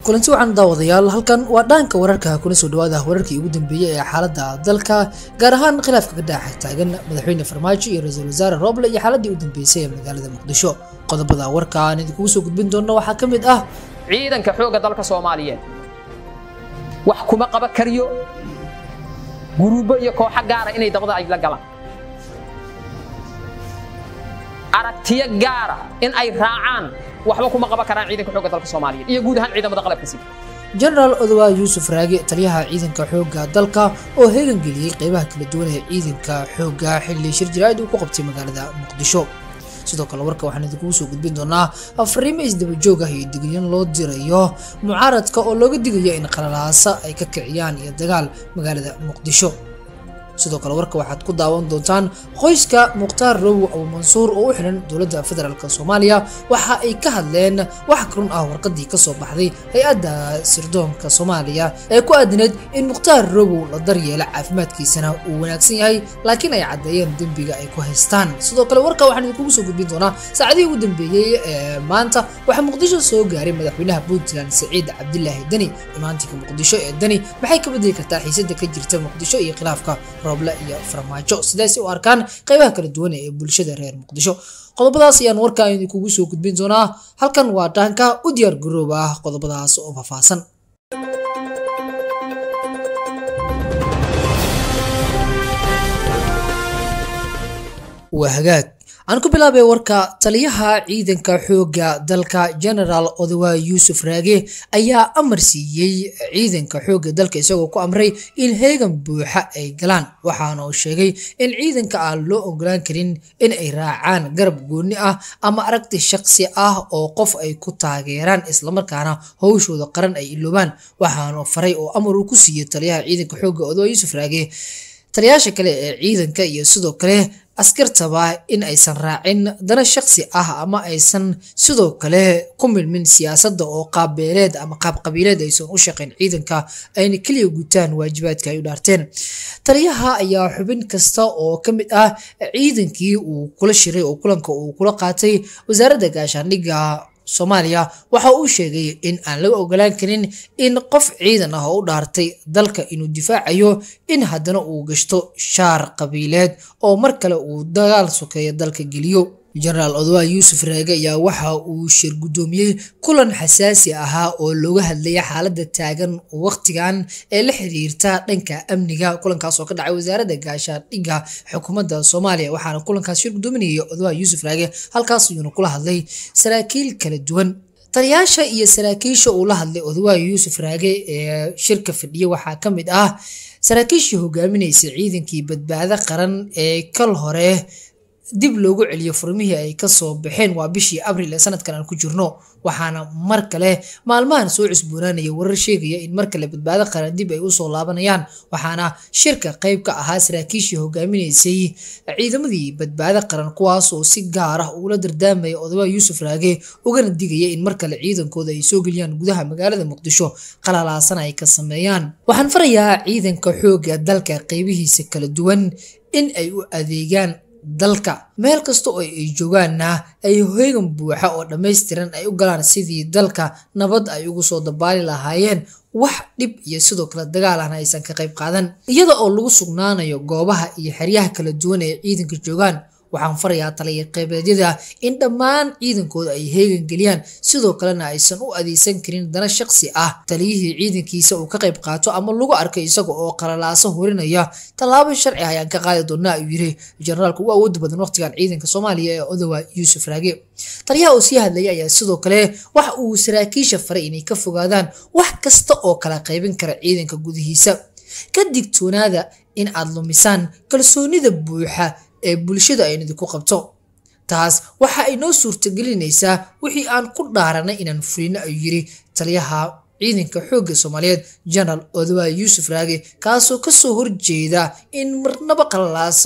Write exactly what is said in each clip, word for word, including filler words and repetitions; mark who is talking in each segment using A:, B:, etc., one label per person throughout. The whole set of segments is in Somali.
A: kulanti waxaan daawadayaal halkan waa dhaanka wararka kuna soo dhawaada wararkii ugu dambeeyay ee xaaladda dalka gaar ahaan khilaafka ka dhex taagan madaxweyne Farmaajo iyo ra'iisul wasaare Roble iyo xaaladii ugu dambeysay ee magaalada Muqdisho. Qodobada warka aan idinku soo gudbin doono waxaa ka mid ah
B: ciidanka xoogga dalka Soomaaliyeed wax kuma qaba kariyo guruubo iyo kooxo gaar ah inay dabada ay la galaan aragtiyo gaar ah in ay raacaan waxba kuma qaba karaan ciidanka xoogga dalka Soomaaliyeed iyo guud ahaan ciidamada qalabka sida
A: General Odawa Yusuf Raage taliyaha ciidanka xoogga dalka oo heegan geliyay qaybaha kala duwan ee ciidanka xoogga xilli shir jiraa'id uu ku qabtay magaalada Muqdisho. sidoo kale warka waxaan idinku soo gudbin doonaa afrimo isdaba joog ah iyo digniin loo dirayo mucaaradka oo looga digayo in qalalaasa ay ka kiciyaan iyo dagaal magaalada Muqdisho. sidoo kale warka waxaad ku daawan doontaan qoyska Muqtaar Robo Abu Mansuur oo u xiran dowladda federaalka Soomaaliya waxa ay ka hadleen wax karun ah warqadii ka soo baxday hay'adda sirdoonka Soomaaliya ee ku aadneed in Muqtaar Robo la daryeelo caafimaadkiisana uu wanaagsan yahay laakiin ay cadeeyeen dambiga ay ku haystaan. sidoo kale warka waxaan idinku soo gudbin doonaa saacadii ugu dambeeyay ee maanta waxa Muqdisho soo gaaray madaxweynaha Puntland Saciid Cabdullaahi Dani. imaantiga Muqdisho ee Dani maxay ka bedeli kartaa xiisadda ka jirta Muqdisho iyo khilaafka Roble iyo Farmaajo sidaas u arkaan qaybaha kala duwan ee bulshada reer Muqdisho. qodobadaas ayaan warka idinku soo gudbin doonaa halkan waa dhaanka u diyaar garooba qodobadaas oo faahfaahsan. waa hagaag aan ku bilaabay warka taliyaha ciidanka xoogga dalka General Odawa Yusuf Raage ayaa amar siiyay ciidanka xoogga dalka isagoo ku amray in heegan buuxa ay galaan waxaana uu sheegay in ciidanka aan loo ogolaan karin in ay raacaan garab gooni ah ama aragti shakhsi ah oo qof ay ku taageeraan isla markaana hawshooda qaran ay iloobaan waxaana faray oo amar uu ku siiyay taliyaha ciidanka xoogga Odawa Yusuf Raage taliyaasha kale ee ciidanka iyo sidoo kale askartaba in aysan raacin dana shakhsi ah ama aysan sidoo kale ku milmin siyaasadda oo qaabeeleed ama qaab qabiileed aysan u shaqeyn ciidanka ayna kaliya gutaan waajibaadka ay u dhaarteen. taliyaha ayaa xubin kasta oo ka mid ah ciidankii uu kula shiray oo kulanka uu kula qaatay wasaaradda gaashaandhigga Soomaaliya waxa uu sheegay in aan laga ogolaan karin in qof ciidan ah oo u dhaartay dalka inuu difaacayo in haddana uu gashto shaar qabiileed oo mar kale uu dagaal sokeeyo dalka geliyo. General Odawa Yusuf Raage ayaa waxa uu shir gudoomiyay kulan xasaasi ah oo looga hadlayay xaaladda taagan waqtigan ee la xiriirta dhanka amniga kulankaas oo ka dhacay wasaaradda gaashaandhigga xukuumadda Soomaaliya waxaana kulankaas shir gudoominayay Odawa Yusuf Raage halkaas uu kula hadlay saraakiil kala duwan. taliyaasha iyo saraakiisha uu la hadlay Odawa Yusuf Raage ee shirka fadhiya waxaa ka mid ah saraakiishii hogaaminaysa ciidankii badbaado qaran ee kal hore dib loogu celiyo furmihii ay ka soo baxeen waa bishii Abriil ee sanadkan aan ku jirno waxaana mar kale maalmahan soo cusboonaanaya warar sheegaya in mar kale badbaado qaran dib ay u soo laabanayaan waxaana shirka qayb ka ahaa saraakiishii hogaaminaysay ciidamadii badbaado qaran kuwaas oo si gaar ah ula dardaamay Odawa Yusuf Raage ugana digaya in mar kale ciidankooda ay soo geliyaan gudaha magaalada Muqdisho qalalaasana ay ka sameeyaan. waxaan farayaa ciidanka xoogga dalka qaybihiisa kala duwan in ay u adeegaan dalka meel kasta oo ay joogaanna ay heegan buuxa oo dhameystiran ay u galaan sidii dalka nabad ay ugu soo dabaali lahaayeen wax dhib iyo sidoo kale dagaal ah aysan ka qayb qaadan iyada oo lagu sugnaanayo goobaha iyo xeryaha kala duwan ee ciidanka joogaan. waxaan farayaa taliye qaybeedyada in dhammaan ciidankooda ay heegan geliyaan sidoo kalena aysan u adeegsan karin dana shakhsi ah taliyihii ciidankiisa uu ka qayb qaato ama lagu arkay isaga oo qalalaaso horinaya tallaabo sharci ah ayaan ka qaadi doonaa ayuu yiri generaalka ugu awoodda badan waqtigan ciidanka Soomaaliya ee Odawa Yusuf Raage. taliyaha oo sii hadlayay ayaa sidoo kale wax uu saraakiisha faray inay ka fogaadaan wax kasta oo kala qaybin kara ciidanka gudihiisa ka digtoonaada in aad lumisaan kalsoonida buuxa ee bulshada ay idinku qabto taas waxa ay noo suurtagelinaysaa wixii aan ku dhaaranay inaan fulino ayuu yiri taliyaha ciidanka xoogga Soomaaliyeed General Odawa Yusuf Raage kaasoo ka soo horjeeda in marnaba qalalaasa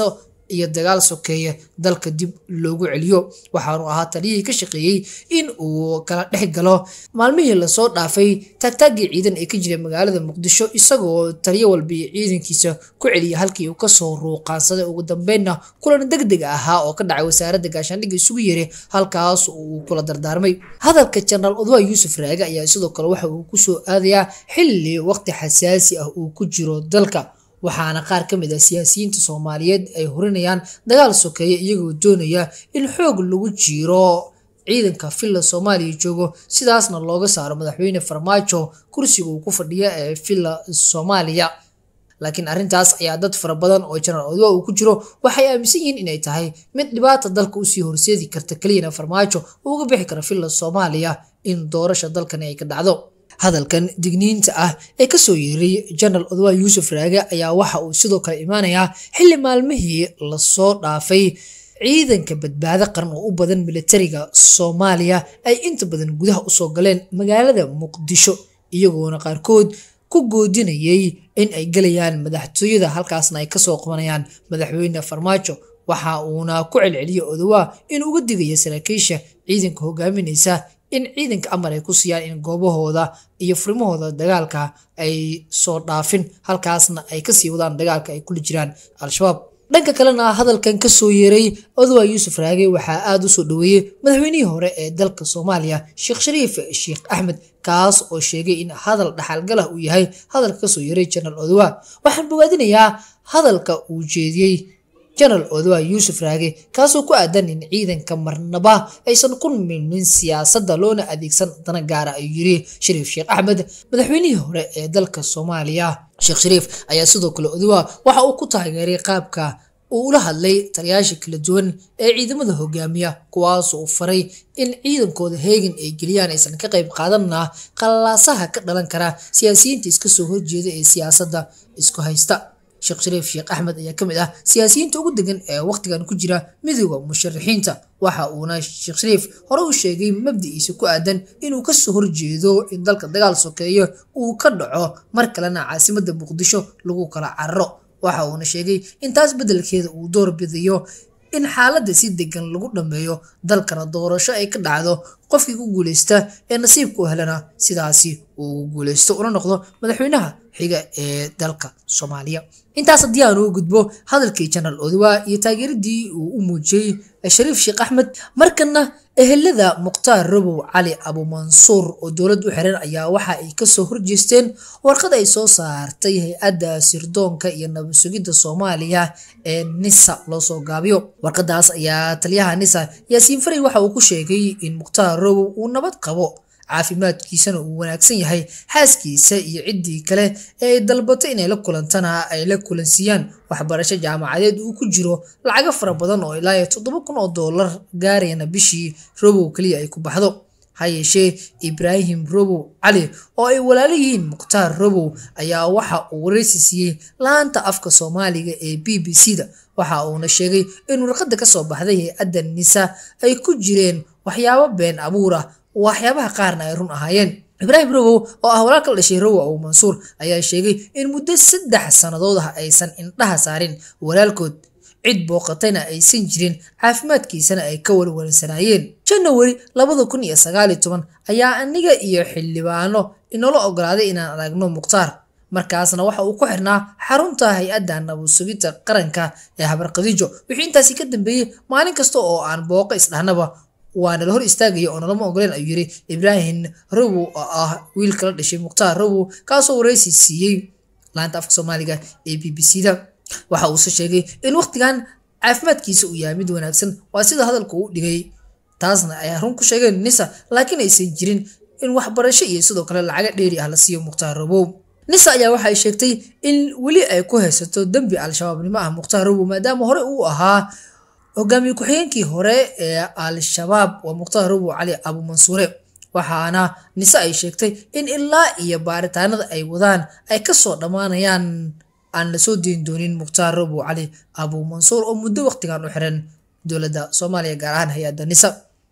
A: iyo dagaal sokeeye dalka dib loogu celiyo. waxaanu ahaa taliyihii ka shaqeeyey in uu kala dhex galo maalmihii lasoo dhaafay taagtaagii ciidan ee ka jiray magaalada muqdisho, isagoo taliyo walba iyo ciidankiisa ku celiya halkii uu kasoo ruuqaansaday. ugu dambeynna kulan degdeg ahaa oo ka dhacay wasaaradda gaashaandhigga isugu yeeray halkaas uu kula dardaarmay. hadalka Generaal Oduwa Yuusuf Raage ayaa sidoo kale waxa uu kusoo aadayaa xilli waqti xasaasi ah uu ku jiro dalka, waxaana qaar ka mid ah siyaasiyiinta Soomaaliyeed ay horinayaan dagaal sokeeye iyagoo doonaya in xoog lagu jiro ciidanka Villa Soomaaliya joogo, sidaasna looga saaro madaxweyne Farmaajo kursiga uu ku fadhiyo ee Villa Soomaaliya. laakiin arrintaas ayaa dad fara badan oo Generaal Oduwa uu ku jiro waxay aaminsan yihiin inay tahay mid dhibaato dalka u sii horseedi karta, kaliyana Farmaajo uu uga bixi karo Villa Soomaaliya in doorasho dalkan ay ka dhacdo. hadalkan digniinta ah ee ka soo yeeray Generaal Oduwa Yuusuf Raage ayaa waxa uu sidoo kale imaanayaa xilli maalmihii la soo dhaafay ciidanka badbaado qaran oo u badan militariga Soomaaliya ay inta badan gudaha u soo galeen magaalada Muqdisho, iyagoona qaarkood ku goodinayay in ay galayaan madaxtooyada, halkaasna ay kasoo qabanayaan madaxweyne Farmaajo. waxa uuna ku celceliyay Oduwa in uga digaya saraakiisha ciidanka hogaaminaysa in ciidanka amar ay ku siiyaan in goobahooda iyo furmahooda dagaalka ay soo dhaafin, halkaasna ay kasii wadaan dagaalka ay kula jiraan Al-Shabaab. dhanka kalena hadalkan ka soo yeeray Oduwa Yuusuf Raage waxaa aad u soo dhaweeyay madaxweynihii hore ee dalka Soomaaliya Sheekh Shariif Sheekh Axmed, kaas oo sheegay in hadal dhaxalgal ah uu yahay hadalka ka soo yeeray Generaal Oduwa. waxaan bogaadinayaa hadalka uu jeediyay Generaal Oduwa Yuusuf Raage kaasoo ku aadan in ciidanka marnaba aysan ku milmin siyaasadda loona adeegsan dana gaara, ayuu yiri Shariif Sheekh Axmed, madaxweynihii hore ee dalka Soomaaliya. Sheekh Shariif ayaa sidoo kale Oduwa waxa uu ku taageeray qaabka uu ula hadlay taliyayaasha kala duwan ee ciidamada hogaamiya, kuwaas oo faray in ciidankooda heegan ay geliyaan aysan ka qayb qaadanna qalaasaha ka dhalan kara siyaasiyiinta iska soo horjeeda ee siyaasadda isku haysta. Sheekh Shariif Sheekh Axmed ayaa ka mid ah siyaasiyiinta ugu degan ee waqtigan ku jira midowga musharaxiinta, waxa uuna Sheekh Shariif hore u sheegay mabdiciisa ku aadan inuu ka soo horjeedo in dalka dagaal sokeeye uu ka dhaco mar kalena caasimadda Muqdisho lagu kala cararo. waxa uuna sheegay in taas beddelkeeda uu door bidayo in xaaladda si degan lagu dhameeyo dalkana doorasho ay ka dhacdo, qofkii ku guuleysta ee nasiibku helana sidaasi uu guuleysto una noqdo madaxweynaha xiga ee dalka Soomaaliya. intaas haddii aan ugu gudbo hadalkii Generaal Oduwa iyo taageeradii uu u muujiyay Shariif Sheekh Axmed, markana ehelada Mukhtaar Robow Cali Abu Mansuur oo dowlad u xiran ayaa waxa ay ka soo horjeesteen warqad ay soo saartay hay'adda sirdoonka iyo nabad sugidda Soomaaliya ee NISA loo soo gaabiyo. warqadaas ayaa taliyaha NISA Yaasiin Faray waxa uu ku sheegay in Mukhtaar Robow uu nabad qabo, caafimaadkiisana uu wanaagsan yahay, xaaskiisa iyo ciddii kale ee dalbatay inay la kulantana ay la kulansiiyaan, waxbarasho jaamacadeed uu ku jiro, lacago fara badan oo ilaa toddoba kun oo dollar gaarayna bishii Robow kaliya ay ku baxdo. ha yeeshee Ibraahim Robow Cali oo ay walaalihiin Mukhtaar Robow ayaa waxa uu wareysi siiyey laanta afka Soomaaliga ee B B C-da, waxa uuna sheegay in warqadda ka soo baxday hay'adda NISA ay ku jireen waxyaabo been abuur ah, waxyaabaha qaarna ay run ahaayeen. Ibraahim Robow oo ah walaalka la dhashay Robow Abu Mansuur ayaa sheegay in muddo saddex sanadood ah aysan indhaha saarin walaalkood, cid booqatayna aysan jirin, caafimaadkiisana ay ka walwalsanaayeen. January labada kun iyo sagaal iyo toban ayaa aniga iyo xildhibaano inoola ogolaaday inaan aragno Mukhtaar, markaasna waxa uu ku xirnaa xarunta hay'adda nabad sugidda qaranka ee Habar Khadiijo. wixii intaasi ka dambeeyay maalin kasta oo aan booqo isdhahnaba waana la hor istaagay oo nalama ogoleen, ayuu yiri Ibraahim Robow oo ah wiilka la dhashay Mukhtaar Robow, kaasoo wareysi siiyey laanta afka Soomaaliga ee B B C-da. waxa uu sheegay in waqtigan caafimaadkiisa uu yahay mid wanaagsan, waa sida hadalku u dhigay, taasna ay run ku sheegeen NISA, laakiin aysan jirin in waxbarasho iyo sidoo kale lacag dheeri ah la siiyo Mukhtaar Robow. NISA ayaa waxa ay sheegtay in weli ay ku haysato dambi Al-Shabaabnimo ah Mukhtaar Robow, maadaama hore uu ahaa hogaamiye ku-xigeenkii hore ee Al-Shabaab waa Mukhtaar Robow Cali Abu Mansuur. waxaana NISA ay sheegtay in ilaa iyo baaritaanada ay wadaan ay ka soo dhamaanayaan aan la soo deyn doonin Mukhtaar Robow Cali Abu Mansuur oo muddo waqtigan u xiran dowladda Soomaaliya gaar ahaan hay'adda NISA.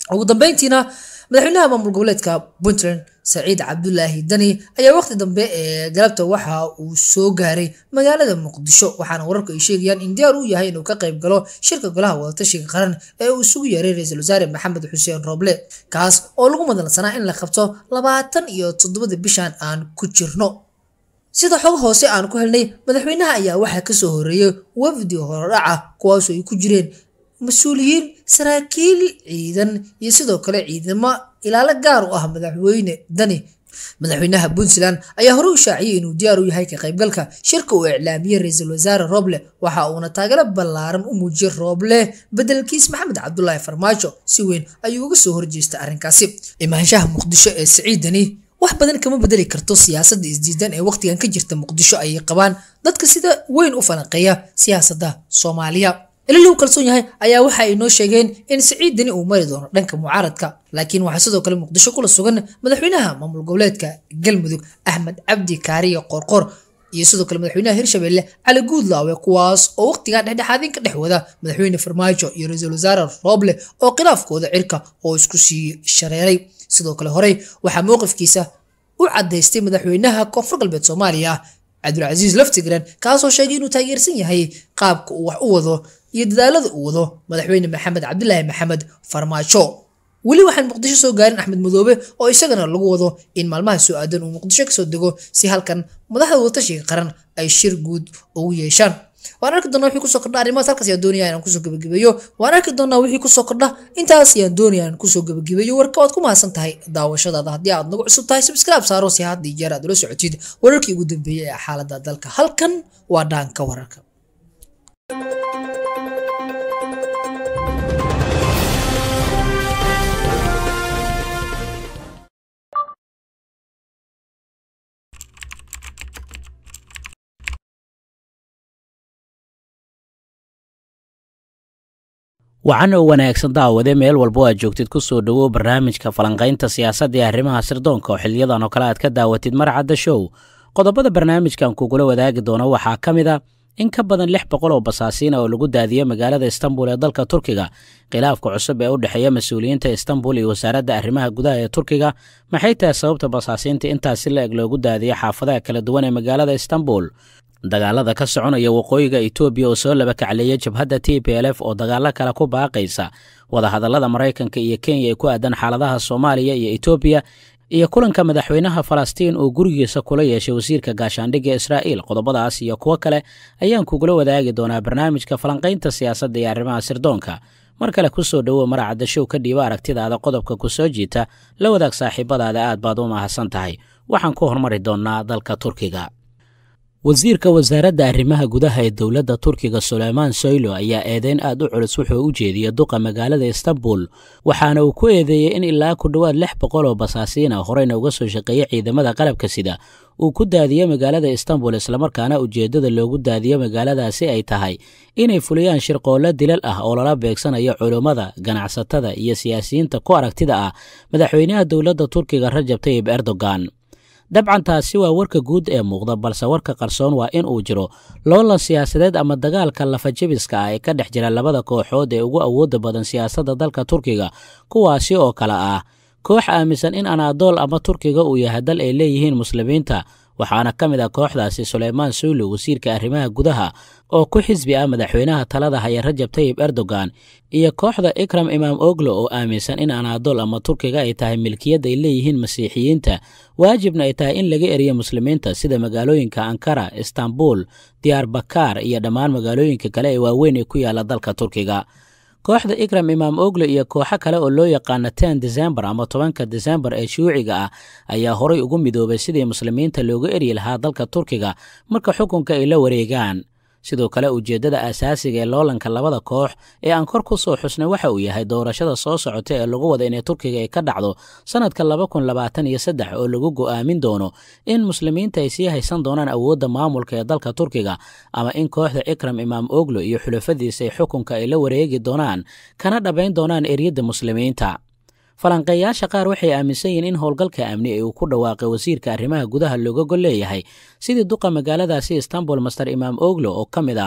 A: ugu dambeyntiina madaxweynaha maamul goboleedka Puntland Saciid Cabdullaahi Dani ayaa waqti dambe ee galabta waxa uu soo gaaray magaalada Muqdisho waxaana wararku ay sheegayaan in diyaar uu yahay inuu ka qayb galo shirka golaha wadatashiga qaran ee uu isugu yeeray ra'iisul wasaare Maxamed Xuseen Roble kaas oo lagu madalsanaa in la qabto labaatan iyo toddoba bishan aan ku jirno sida xog hoose aan ku helnay madaxweynaha ayaa waxa ka soo horeeyay wafdi hordhaca kuwaas oo ay ku jireen mas'uuliyiin saraakiil ciidan iyo sidoo kale ciidamo ilaalo gaar u ah madaxweyne Dani madaxweynaha Puntland ayaa hore u shaaciyay inuu diyaar u yahay ka qaybgalka shirka uu iclaamiyay ra'iisul wasaare Roble waxa uuna taageero ballaaran u muujiyay Roble bedelkiis Maxamed Cabdullaahi Farmaajo si weyn ayuu uga soo horjeestay arrinkaasi imaanshaha Muqdisho ee Saciid Dani wax badan kama bedeli karto siyaasadda isdiidan ee waqtigan ka jirta Muqdisho ay qabaan dadka sida weyn u falanqeeya siyaasadda Soomaaliya ilaa lagu kalsoon yahay ayaa waxa ay noo sheegeen in Saciid Dani uu mari doono dhanka mucaaradka laakiin waxa sidoo kale Muqdisho kula sugan madaxweynaha maamul goboleedka Galmudug Axmed Cabdi Kaariye Qorqor iyo sidoo kale madaxweynaha Hirshabelle Cali Guudlaawe kuwaas oo waqtigan dhexdhexaadin ka dhexwada madaxweyne Farmaajo iyo ra'iisul wasaare Roble oo khilaafkooda cirka oo isku sii shareeray sidoo kale hore waxa mowqifkiisa u cadeystay madaxweynaha Koonfur Galbeed Soomaaliya Cabdulcasiis Laftigreen kaas oo sheegay inuu taageersan yahay qaabka uu wax u wado iyo dadaalada uu wado madaxweyne Maxamed Cabdullaahi Maxamed Farmaajo wali waxaan Muqdisho soo gaarin Axmed Madoobe oo isagana lagu wado in maalmaha soo aadan uu Muqdisho ka soo dego si halkan madaxda wadatashiga qaran ay shir guud ugu yeeshaan waan arki doonaa wixii ku soo kordha arrimahaas halkaas ayaan doonayaa inaan kusoo gabagabeeyo waan arki doonaa wixii ku soo kordha intaas ayaan doonayaa inaan kusoo gabagabeeyo warka waad ku mahadsan tahay daawashadaada haddii aad nagu cusub tahay subscribe saaro si had iyo jeer aad ula socotid wararkii ugu dambeeyay ee xaaladda dalka halkan waa Dhaanka Wararka.
C: waxaan u wanaagsan daawade meel walba aad joogtid ku soo dhawow barnaamijka falanqaynta siyaasadda ee arrimaha sirdoonka oo xiliyadan oo kale aad ka daawatid marcadda show qodobada barnaamijkan kugula wadaagi doona waxaa ka mid ah in ka badan lix boqol oo basaasiin oo lagu daadiyay magaalada Istanbul ee dalka Turkiga khilaafka cusub ee u dhaxeeya mas'uuliyiinta Istanbul iyo wasaaradda arrimaha gudaha ee Turkiga maxay tahay sababta basaasiinta intaas si leeg loogu daadiyay xaafadaha kala duwan ee magaalada Istanbul dagaalada ka soconaya waqooyiga Itoobiya oo soo laba kacleeyay jabhadda T P L F oo dagaalo kala ku baaqaysa wada hadallada Mareykanka iyo Kenya ee ku aadan xaaladaha Soomaaliya iyo Itoobiya iyo kulanka madaxweynaha Falastiin oo gurigiisa kula yeeshay wasiirka gaashaandhigga Israa'iil qodobadaas iyo kuwa kale ayaan kugula wadaagi doonaa barnaamijka falanqaynta siyaasadda iyo arrimaha sirdoonka mar kale ku soo dhawow marcadda show ka dhiiba aragtidaada qodobka ku soo jiita la wadaag saaxiibadaada aad baad u mahadsan tahay waxaan ku hormari doonaa dalka Turkiga wasiirka wasaaradda arrimaha gudaha ee dowladda Turkiga Suleyman Soylu ayaa eedeyn aad u culus wuxuu u jeediyay duqa magaalada Istanbul waxaana uu ku eedeeyay in ilaa ku dhawaad lix boqol oo basaasiin ah horeyna uga soo shaqeeyay ciidamada qalabka sida uu ku daadiyay magaalada Istanbul isla markaana ujeedada loogu daadiyay magaaladaasi ay tahay inay fuliyaan shirqoolo dilal ah oo lala beegsanayo culimada ganacsatada iyo siyaasiyiinta ku aragtida ah madaxweynaha dowladda Turkiga Rajab Tayyip Erdogan dabcan taasi waa warka guud ee muuqda balse warka qarsoon waa in uu jiro loolan siyaasadeed ama dagaalka lafajabiska ah ee ka dhex jira labada kooxood ee ugu awoodda badan siyaasadda dalka Turkiga kuwaasi oo kala ah koox aaminsan in Anadol ama Turkiga uu yahay dal ay leeyihiin muslimiinta waxaana ka mid ah kooxdaasi Suleyman Soylu wasiirka arrimaha gudaha oo ku xisbi ah madaxweynaha talada haya Rajab Tayyip Erdogan iyo kooxda Ikram Imamoglu oo aaminsan in Anadol ama Turkiga ay tahay milkiyad ay leeyihiin masiixiyiinta waajibna ay tahay in laga eriyo muslimiinta sida magaalooyinka Ankara, Istanbul, Diyarbakar iyo dhammaan magaalooyinka kale ee waaweyn ee ku yaala dalka Turkiga kooxda Ikram Imamoglu iyo kooxo kale oo loo yaqaan ten December ama tobanka December ee shuuciga ah ayaa horay ugu midoobay sidii muslimiinta looga eri lahaa dalka Turkiga marka xukunka ay la wareegaan sidoo kale ujeedada asaasiga ee loolanka labada koox ee aan kor ku soo xusnay waxa uu yahay doorashada soo socota ee lagu wada inay Turkiga ay ka dhacdo sanadka laba kun labaatan iyo saddex oo lagu go'aamin doono in muslimiinta ay sii haysan doonaan awoodda maamulka ee dalka Turkiga ama in kooxda Ikram Imamoglu iyo xulafadiisa ay xukunka ay la wareegi doonaan kana dhabayn doonaan eriyada muslimiinta falanqeeyaasha qaar waxay aaminsan yihiin in howlgalka amni ee uu ku dhawaaqay wasiirka arrimaha gudaha looga gol leeyahay sidii duqa magaaladaasi Istanbul Master Imamoglu oo ka mid ah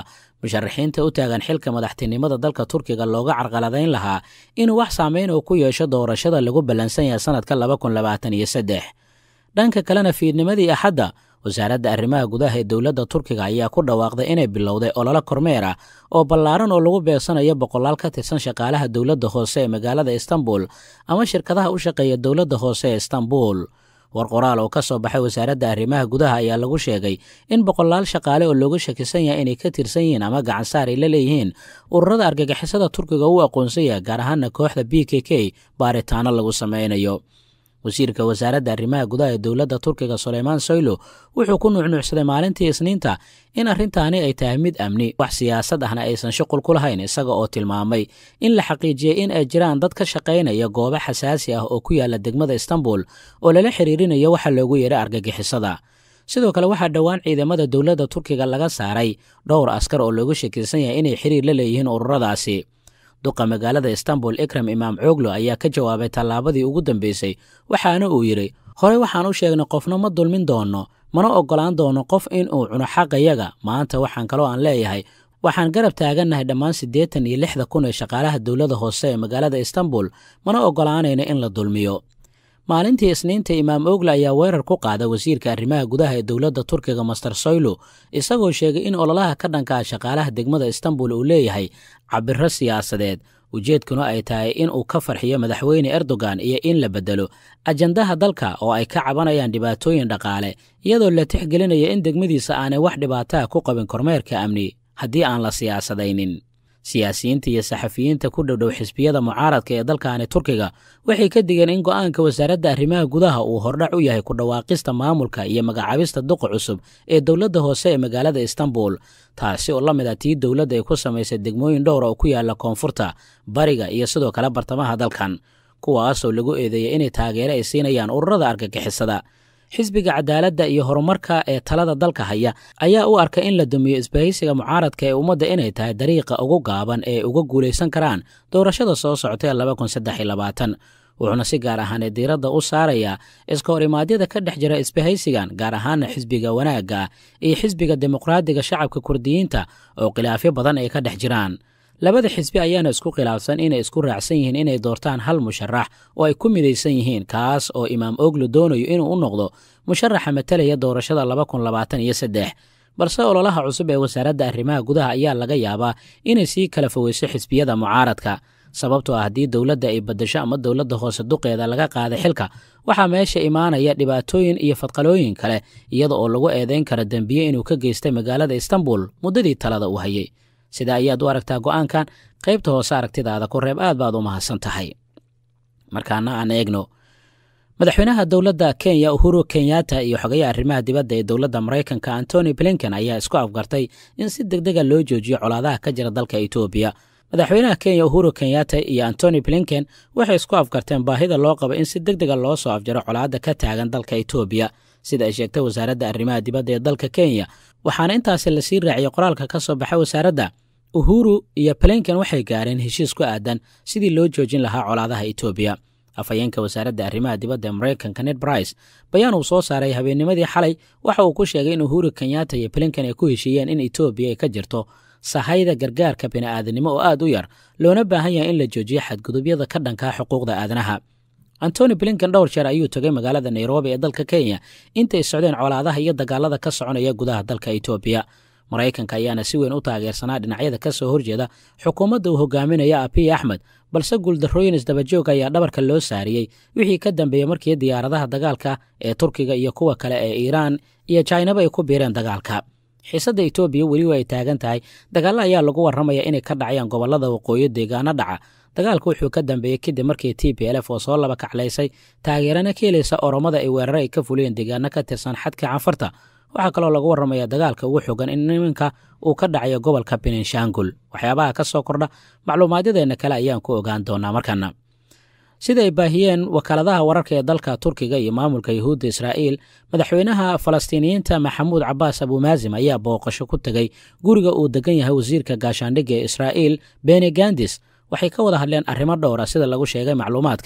C: musharaxiinta u taagan xilka madaxtinimada dalka turkiga looga carqaladayn lahaa inuu wax saameyn uu ku yeesho doorashada lagu ballansan yahay sanadka laba kun labaatan iyo saddex. dhanka kalena fiidnimadii axadda wasaaradda arrimaha gudaha ee dowladda turkiga ayaa ku dhawaaqday inay bilowday ololo kormeer ah oo ballaaran oo lagu beegsanayo boqolaal ka tirsan shaqaalaha dowladda hoose ee magaalada istanbul ama shirkadaha u shaqeeya dowladda hoose ee istanbul. war qoraal oo ka soo baxay wasaaradda arrimaha gudaha ayaa lagu sheegay in boqolaal shaqaale oo looga shakisan yahay inay ka tirsan yihiin ama gacansaar ay la leeyihiin ururada argagixisada turkiga u aqoonsan yahay gaar ahaana kooxda b k k baaritaano lagu samaynayo. wasiirka wasaaradda arrimaha gudaha ee dowladda turkiga Suleyman Soylu wuxuu ku nuucnuucsaday maalintii Isniinta in arrintaani ay tahay mid amni wax siyaasad ahna aysan shuqul ku lahayn, isaga oo tilmaamay in la xaqiijiyay in ay jiraan dad ka shaqaynaya goobo xasaasi ah oo ku yaala degmada Istanbul oo lala xiriirinayo waxa loogu yeeray argagixisada. sidoo kale waxaa dhowaan ciidamada dowladda turkiga laga saaray dhowr askar oo loogu shakisan yahay inay xiriir la leeyihiin ururadaasi. duqa magaalada Istanbul Ekrem Imamoglu ayaa ka jawaabay tallaabadii ugu dambeysay, waxaana uu yidhi hore waxaan u sheegnay qofna ma dulmin doono mana oggolaan doono qof in uu cuno xaqayaga. maanta waxaan kaloo aan leeyahay waxaan garab taagannahay dhammaan siddeetan iyo lixda kun ee shaqaalaha dowladda hoose ee magaalada Istanbul mana oggolaanayna in la dulmiyo. maalintii Isniinta Imamoglu ayaa weerar ku qaaday wasiirka arrimaha gudaha ee dowladda turkiga Master Soylu, isagoo sheegay in ololaha ka dhanka ah shaqaalaha degmada Istanbul uu leeyahay cabiro siyaasadeed, ujeedkuna ay tahay in uu ka farxiyo madaxweyne Erdogan iyo in la bedelo ajandaha dalka oo ay ka cabanayaan dhibaatooyin dhaqaale, iyadoo la tixgelinayo in degmadiisa aanay wax dhibaataa ku qabin kormeerka amni haddii aan la siyaasadaynin. siyaasiyiinta iyo saxafiyiinta ku dhowdhow xisbiyada mucaaradka ee dalkaani turkiga waxay ka digeen in go'aanka wasaaradda arrimaha gudaha uu hordhac u yahay ku dhawaaqista maamulka iyo magacaabista duqa cusub ee dowladda hoose ee magaalada Istanbul, taasi oo la mid ah tii dowladda ay ku samaysay degmooyin dhowr oo ku yaala koonfurta, bariga iyo sidoo kale bartamaha dalkan, kuwaasoo lagu eedeeyay inay taageero ay siinayaan ururada argagixisada. xisbiga cadaaladda iyo horumarka ee talada dalka haya ayaa u arka in la dumiyo isbahaysiga mucaaradka ee ummadda inay tahay dariiqa ugu gaaban ee uga guulaysan karaan doorashada soo socota ee laba kun saddex iyo labaatan, wuxuuna si gaar ahaaneed diiradda u saarayaa iska horimaadyada ka dhex jira isbahaysigan, gaar ahaana xisbiga wanaagga iyo xisbiga dimuqraadiga shacabka kurdiyiinta oo khilaafyo badan ay ka dhex jiraan. labada xisbi ayaana isku khilaafsan inay isku raacsan yihiin inay doortaan hal musharax oo ay ku midaysan yihiin, kaas oo Imamoglu doonayo inuu u noqdo musharaxa matalaya doorashada laba kun labaatan iyo saddex, balse ololaha cusub ee wasaaradda arrimaha gudaha ayaa laga yaabaa inay sii kala fogeyso xisbiyada mucaaradka, sababtoo ah haddii dowladda ay badasho ama dowladda hoose duqeeda laga qaaday xilka waxaa meesha imaanaya dhibaatooyin iyo fadqalooyin kale, iyada oo lagu eedeyn kara dembiye inuu ka geystay magaalada Istanbul muddadii talada u hayay. sida ayaad u aragtaa go'aankan? qaybta hoose aragtidaada ku reeb, aad baad u mahadsan tahay. markaana aan eegno madaxweynaha dowladda Kenya Uhuru Kenyatta iyo xogayaha arrimaha dibadda ee dowladda Mareykanka Antony Blinken ayaa isku afgartay in si degdega loo joojiyo colaadaha ka jira dalka Itoobiya. madaxweynaha Kenya Uhuru Kenyatta iyo Antony Blinken waxay isku afgarteen baahida loo qabo in si degdega loo soo afjaro colaadda ka taagan dalka Itoobiya, sida ay sheegtay wasaaradda arrimaha dibadda ee dalka Kenya, waxaana intaasi la sii raaciyay qoraalka ka soo baxay wasaaradda. Uhuru iyo Blinken waxay gaareen heshiis ku aadan sidii loo joojin lahaa colaadaha Itoobiya. afhayeenka wasaaradda arrimaha dibadda ee Mareykanka Ned Price bayaan uu soo saaray habeennimadii xalay waxa uu ku sheegay in Uhuru Kenyatta iyo Blinken ay ku heshiiyeen in Itoobiya ay ka jirto sahayda gargaarka bini'aadanimo oo aad u yar, loona baahan yahay in la joojiyo xadgudubyada ka dhanka xuquuqda aadanaha. Antony Blinken dhowr jeer ayuu tagay magaalada Nairobi ee dalka Kenya intay socdeen colaadaha iyo dagaalada ka soconaya gudaha dalka Itoobiya. Mareykanka ayaana si weyn u taageersanaa dhinacyada ka soo horjeeda xukuumadda uu hogaaminaya Abiy Ahmed, balse guuldarrooyin isdabajoog ayaa dhabarka loo saariyey wixii ka dambeeyey markii diyaaradaha dagaalka ee Turkiga iyo kuwa kale ee Iiraan iyo China ay ku biireen dagaalka. xiisadda Itoobiya weli way taagan tahay, dagaalo ayaa lagu warramaya inay ka dhacayaan gobollada waqooyi deegaano dhaca. dagaalku wuxuu ka dambeeyey kadib markii T P L F oo soo laba kaclaysay taageerana ka helaysa Oromada ay weeraro ay ka fuliyeen deegaano ka tirsan xadka Canfarta. waxaa kaloo lagu warramaya dagaalka ugu xogan in nimanka uu ka dhacayo gobolka Benishangul. waxyaabaha ka soo kordha macluumaadyadeena kale ayaan ku ogaan doonaa markana. sida ay baahiyeen wakaaladaha wararka ee dalka Turkiga iyo maamulka Yahuudda Israa'iil, madaxweynaha Falastiiniyiinta Maxamuud Cabbaas Abu Maazim ayaa booqasho ku tagay guriga uu degan yahay wasiirka gaashaandhigga ee Israa'iil Benny Gantz. waxay ka wada hadleen arrimo dhowr ah sida lagu sheegay macluumaadka.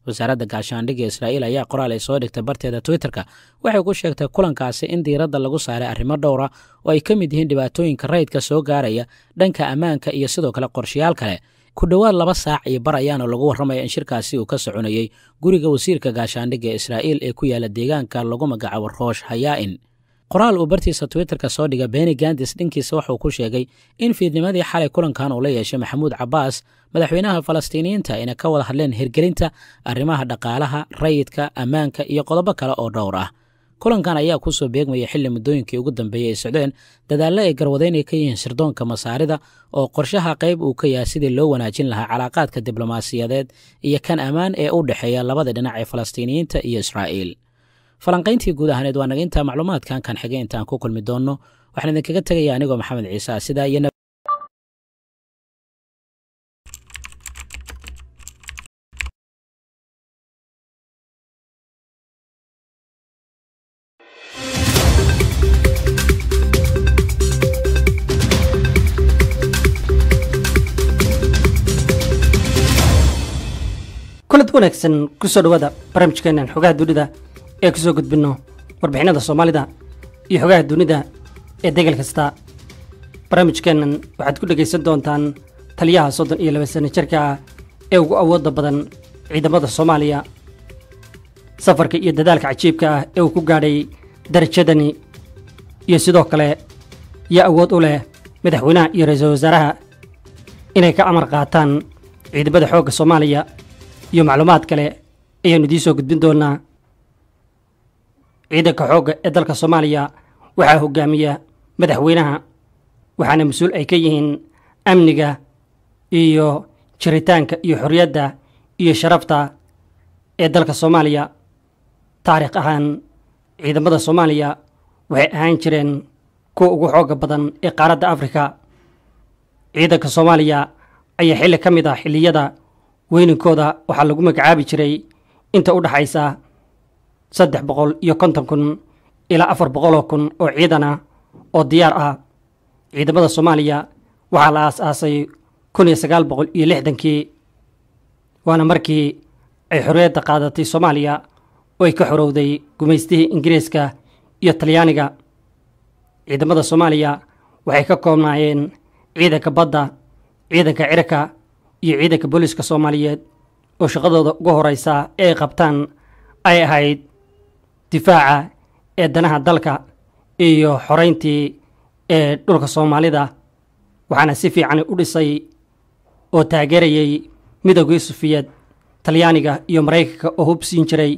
C: wasaaradda gaashaandhigga israa'iil ayaa qoraal ay soo dhigtay barteeda twitterka waxay ku sheegtay kulankaasi in diiradda lagu saaray arrimo dhowra oo ay ka mid yihiin dhibaatooyinka rayidka soo gaaraya dhanka ammaanka iyo sidoo kale qorshayaal kale ku dhowaad laba saac iyo bar ayaana lagu warramaya in shirkaasi uu ka soconayey guriga wasiirka gaashaandhigga israa'iil ee ku yaala deegaanka lagu magacaabo roosh hayaa'in qoraal uu bartiisa twitterka soo dhiga beni gandis dhinkiisa wuxuu ku sheegay in fiidnimadii xalay kulankan uu la yeeshay maxamuud cabbaas madaxweynaha falastiiniyiinta ayna ka wada hadleen hirgelinta arrimaha dhaqaalaha rayidka ammaanka iyo qodobo kale oo dhowr ah kulankan ayaa ku soo beegmaya xilli muddooyinkii ugu dambeeyey ay socdeen dadaallo ay garwadeyn ay ka yihiin sirdoonka masaarida oo qorshaha qayb uu ka yahay sidii loo wanaajin lahaa calaaqaadka diblomaasiyadeed iyo kan ammaan ee u dhexeeya labada dhinac ee falastiiniyiinta iyo israa'iil falanqayntii guud ahaaneed waa naga intaa macluumaadkan kan xigay intaan ku kulmi doonno waxaan idinkaga tegaya anigoo maxamed ciise ah sidaa iyo
D: kulad wanaagsan ku soo dhawaada barnaamijkeenan xogaha dunida ee ku soo gudbinno warbixinada soomaalida iyo xogaha dunida ee degal kasta barnaamijkeennan waxaad ku dhegaysan doontaan taliyaha soddon iyo laba sano jirka ah ee ugu awoodda badan ciidamada soomaaliya safarka iyo dadaalka cajiibka ah ee uu ku gaadhay darajadani iyo sidoo kale yaa awood u leh madaxweynaha iyo ra-iisul wasaaraha inay ka amar qaataan ciidamada xoogga soomaaliya iyo macluumaad kale ayaanu idiin soo gudbin doonaa ciidanka xoogga ee dalka soomaaliya waxaa hogaamiya madaxweynaha waxaana mas-uul ay ka yihiin amniga iyo jiritaanka iyo xorriyadda iyo sharafta ee dalka soomaaliya taariikh ahaan ciidamada soomaaliya waxay ahaan jireen kuwa ugu xoogga badan ee qaaradda afrika ciidanka soomaaliya ayaa xilli ka mid ah xilliyada weyninkooda waxaa lagu magacaabi jiray inta u dhaxaysa saddex boqol iyo konton kun ilaa afar boqoloo kun oo ciidan ah oo diyaar ah ciidamada soomaaliya waxaa la aas-aasay kun iyo sagaal boqol iyo lixdankii waana markii ay xorriyadda qaadatay soomaaliya oo ay ka xorowday gumaystihii ingiriiska iyo talyaaniga ciidamada soomaaliya waxay ka koobnaayeen ciidanka badda ciidanka cirka iyo ciidanka booliiska soomaaliyeed oo shaqadooda ugu horeysa ee ay qabtaan ay ahayd difaaca ee danaha dalka iyo xoreyntii ee dhulka soomaalida waxaana si fiican u dhisay oo taageerayay midowgii sufiyeed talyaaniga iyo maraykanka oo hub siin jiray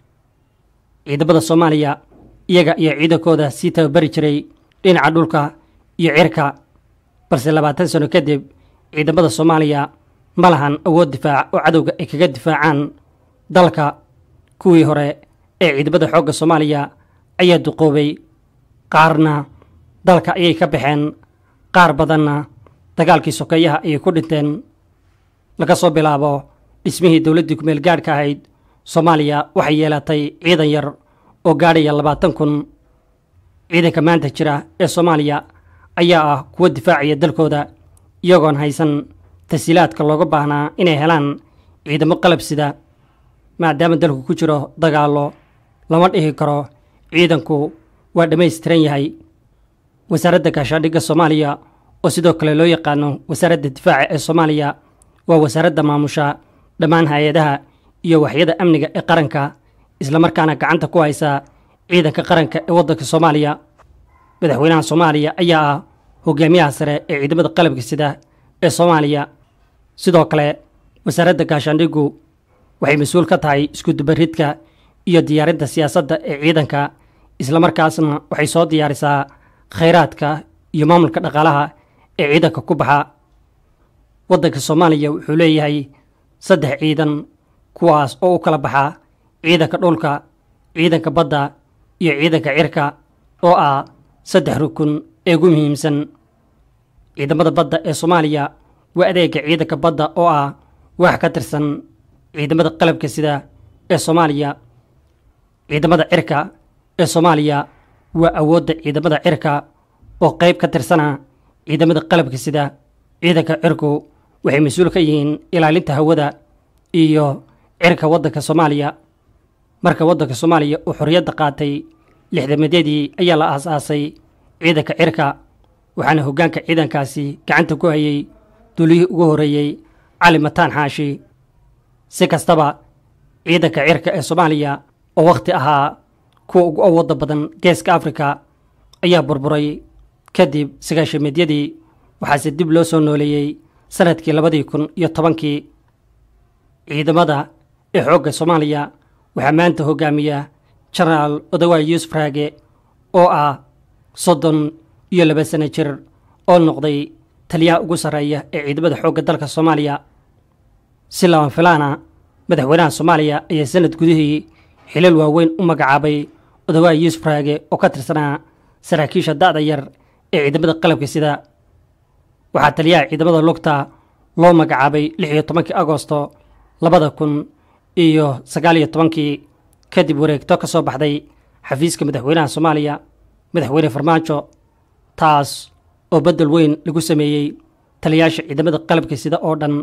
D: ciidamada soomaaliya iyaga iyo ciidankooda sii tababari jiray dhinaca dhulka iyo cirka balse labaatan sano kadib ciidamada soomaaliya ma lahan awood difaac oo cadowga ay kaga difaacaan dalka kuwii hore ee ciidamada xoogga soomaaliya ayaa duqoobay qaarna dalka ayay ka baxeen qaar badanna dagaalkii sokeeyaha ayay ku dhinteen laga soo bilaabo dhismihii dowladdii kumeel gaadhka ahayd soomaaliya waxay yeelatay ciidan yar oo gaadhaya labaatan kun ciidanka maanta jira ee soomaaliya ayaa ah kuwa difaacaya dalkooda iyagoon haysan tasiilaadka looga baahnaa inay helaan ciidamo qalab sida maadaama dalku ku jiro dagaallo lama dhihi karo ciidanku waa dhammaystiran yahay wasaaradda gaashaandhigga soomaaliya oo sidoo kale loo yaqaano wasaaradda difaaca ee soomaaliya waa wasaaradda maamusha dhammaan hay-adaha iyo waxyada amniga ee qaranka islamarkaana gacanta ku haysa ciidanka qaranka ee waddanka soomaaliya madaxweynaha soomaaliya ayaa ah hogaamiyaha sare ee ciidamada qalabka sida ee soomaaliya sidoo kale wasaaradda gaashaandhiggu waxay mas-uul ka tahay iskudubaridka iyo diyaarinta siyaasadda ee ciidanka islamarkaasna waxay soo diyaarisaa khayraadka iyo maamulka dhaqaalaha ee ciidanka ku baxa waddanka soomaaliya wuxuu leeyahay saddex ciidan kuwaas oo u kala baxa ciidanka dhulka ciidanka badda iyo ciidanka cirka oo ah saddex rukun ee ugu muhiimsan ciidamada badda ee soomaaliya waa adeega ciidanka badda oo ah wax ka tirsan ciidamada qalabka sida ee soomaaliya ciidamada cirka ee soomaaliya waa awoodda ciidamada cirka oo qayb ka tirsana ciidamada qalabka sida ciidanka cirku waxay mas-uul ka yihiin ilaalinta hawada iyo cirka waddanka soomaaliya. marka waddanka soomaaliya uu xorriyadda qaatay lixdamadyadii ayaa la aasaasay ciidanka cirka, waxaana hoggaanka ciidankaasi gacanta ku hayay duulihii ugu horreeyey cali mataan xaashi. si kastaba ciidanka cirka ee soomaaliya oo wakhti ahaa kuwa ugu awoodda badan geeska afrika ayaa burburay kadib sagaashameedyadii, waxaase dib loo soo nooleeyey sanadkii labadii kun iyo tobankii. ciidamada ee xoogga soomaaliya waxaa maanta hoggaamiya jenaraal odawaay yuusuf raage oo ah soddon iyo laba sano jir oo noqday taliyaha ugu sarreeya ee ciidamada xoogga dalka soomaaliya. si laban filaana madaxweynaha soomaaliya ayaa sanad gudihii xilal waaweyn u magacaabay odawaay yuusuf raage oo ka tirsanaa saraakiisha da'da yar ee ciidamada qalabka sida. waxaa taliyaha ciidamada lugta loo magacaabay lix iyo tobankii agosto labada kun iyo sagaal iyo tobankii kadib wareegto ka soo baxday xafiiska madaxweynaha soomaaliya madaxweyne farmaajo, taas oo beddel weyn lagu sameeyey taliyayaasha ciidamada qalabka sida oo dhan.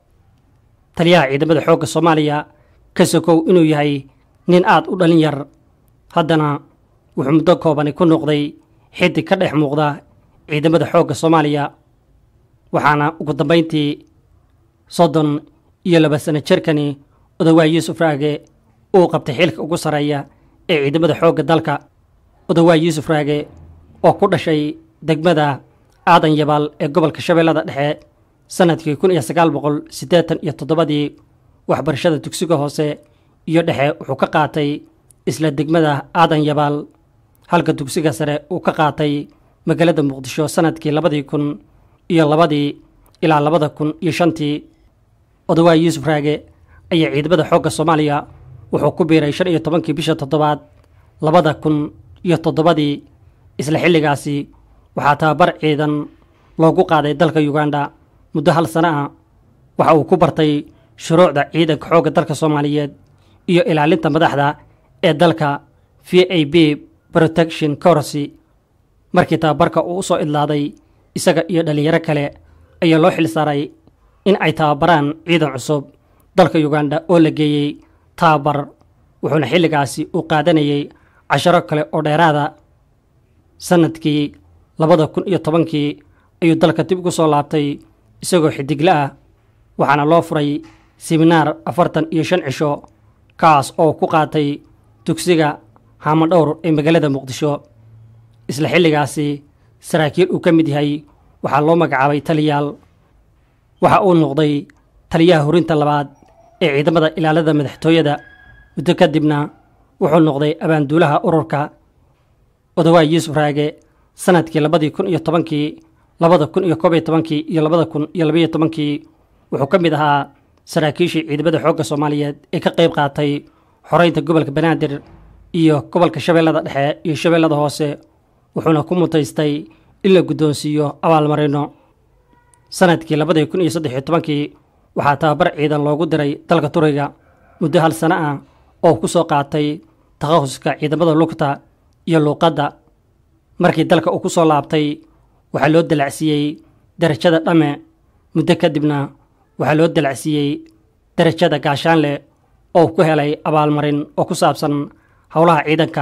D: taliyaha ciidamada xoogga soomaaliya ka sokow inuu yahay nin aad u dhalin yar, haddana wuxuu muddo koobani ku noqday xiddig ka dhex muuqda ciidamada xoogga soomaaliya. waxaana ugu dambayntii soddon iyo laba sano jirkani odawaay yuusuf raage uu qabtay xilka ugu sarreeya ee ciidamada xoogga dalka. odawaay yuusuf raage oo ku dhashay degmada aadan yabaal ee gobolka shabeellada dhexe sanadkii kun iyo sagaal boqol siddeetan iyo toddobadii, waxbarashada dugsiga hoose iyo dhexe wuxuu ka qaatay isla degmada aadan yabaal, halka dugsiga sare uu ka qaatay magaalada muqdisho sanadkii labadii kun iyo labadii ilaa labada kun iyo shantii. odawaay yuusuf raage ayaa ciidamada xoogga soomaaliya wuxuu ku biiray shan iyo tobankii bisha toddobaad labada kun iyo toddobadii. isla xilligaasi waxaa tababar ciidan loogu qaaday dalka uganda muddo hal sano ah. waxa uu ku bartay shuruucda ciidanka xoogga dalka soomaaliyeed iyo ilaalinta madaxda ee dalka v a b protection course. markii tababarka uu u soo idlaaday, isaga iyo dhallinyaro kale ayaa loo xil saaray in ay tababaraan ciidan cusub dalka uganda oo la geeyey tababar, wuxuuna xilligaasi uu qaadanayay casharo kale oo dheeraada. sanadkii labada kun iyo tobankii ayuu dalka dib ugu soo laabtay isagoo xidigla ah, waxaana loo furay siminaar afartan iyo shan cisho, kaas oo ku qaatay dugsiga haamadhowr ee magaalada muqdisho. isla xilligaasi saraakiil uu ka mid yahay waxaa loo magacaabay taliyaal. waxa uu noqday taliyaha horinta labaad ee ciidamada ilaalada madaxtooyada. muddo kadibna wuxuu noqday abaanduulaha ururka. odawaay yuusuf raage sanadkii labadii kun iyo tobankii, labada kun iyo koob iyo tobankii iyo labada kun iyo labaiyo tobankii wuxuu ka mid ahaa saraakiishii ciidamada xoogga soomaaliyeed ee ka qayb qaatay xoreynta gobolka banaadir iyo gobolka shabeellada dhexe iyo shabeellada hoose, wuxuuna ku mutaystay in la guddoonsiiyo abaalmarino. sanadkii labadii kun iyo saddex iyo tobankii waxaa tababar ciidan loogu diray dalka Turkiga muddo hal sano ah oo ku soo qaatay takhaasuska ciidamada lugta iyo luuqadda. markii dalka uu ku soo laabtay waxaa loo dalacsiiyey darajada dhame, muddo kadibna waxaa loo dalacsiiyey darajada gaashaanle oo ku helay abaalmarin oo ku saabsan howlaha ciidanka.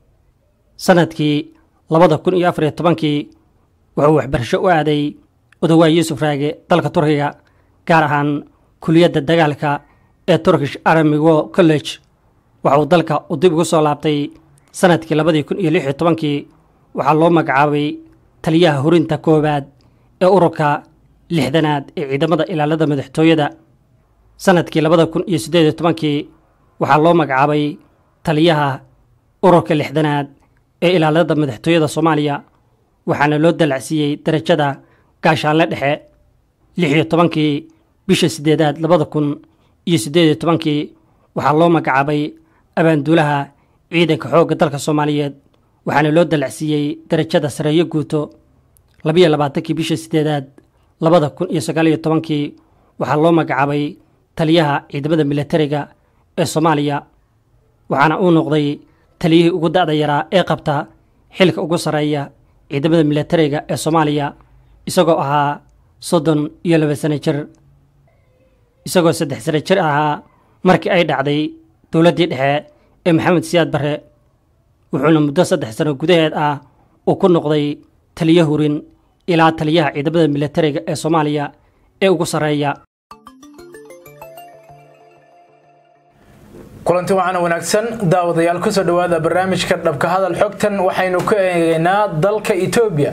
D: sanadkii labada kun iyo afar iyo tobankii wuxuu waxbarasho u aaday odawaay yuusuf raage dalka Turkiga, gaar ahaan kuliyadda dagaalka ee Turkish Army War College. waxa uu dalka u dib ugu soo laabtay sanadkii labadii kun iyo lix iyo tobankii, waxaa loo magacaabay taliyaha horinta koowaad ee ururka lixdanaad ee ciidamada ilaalada madaxtooyada. sanadkii labada kun iyo siddeed iyo tobankii waxaa loo magacaabay taliyaha ururka lixdanaad ee ilaalada madaxtooyada Soomaaliya, waxaana loo dalacsiiyey darajada gaashaanle dhexe. lix iyo tobankii bisha siddeedaad labada kun iyo siddeed iyo tobankii waxaa loo magacaabay abaanduulaha ciidanka xoogga dalka Soomaaliyeed, waxaana loo dalacsiiyey darajada sareeyo guuto. labiyo labaatankii bisha siddeedaad labada kun iyo sagaal iyo tobankii waxaa loo magacaabay taliyaha ciidamada militariga ee Soomaaliya, waxaana uu noqday taliyihii ugu da'da yaraa ee qabta xilka ugu sarreeya ciidamada militariga ee Soomaaliya, isagoo ahaa soddon iyo laba sano jir. isagoo saddex sano jir ahaa markii ay dhacday dowladdii dhexe ee maxamed siyaad barre wuxuuna muddo saddex sano gudaheed ah uu ku noqday taliyo hurin ilaa taliyaha ciidamada militariga ee soomaaliya ee ugu sarreeya.
E: kulanti waxaana wanaagsan daawadayaal ku soo dhawaada barnaamijka dhabka hadal xogtan waxaynu ka eegaynaa dalka Itoobiya.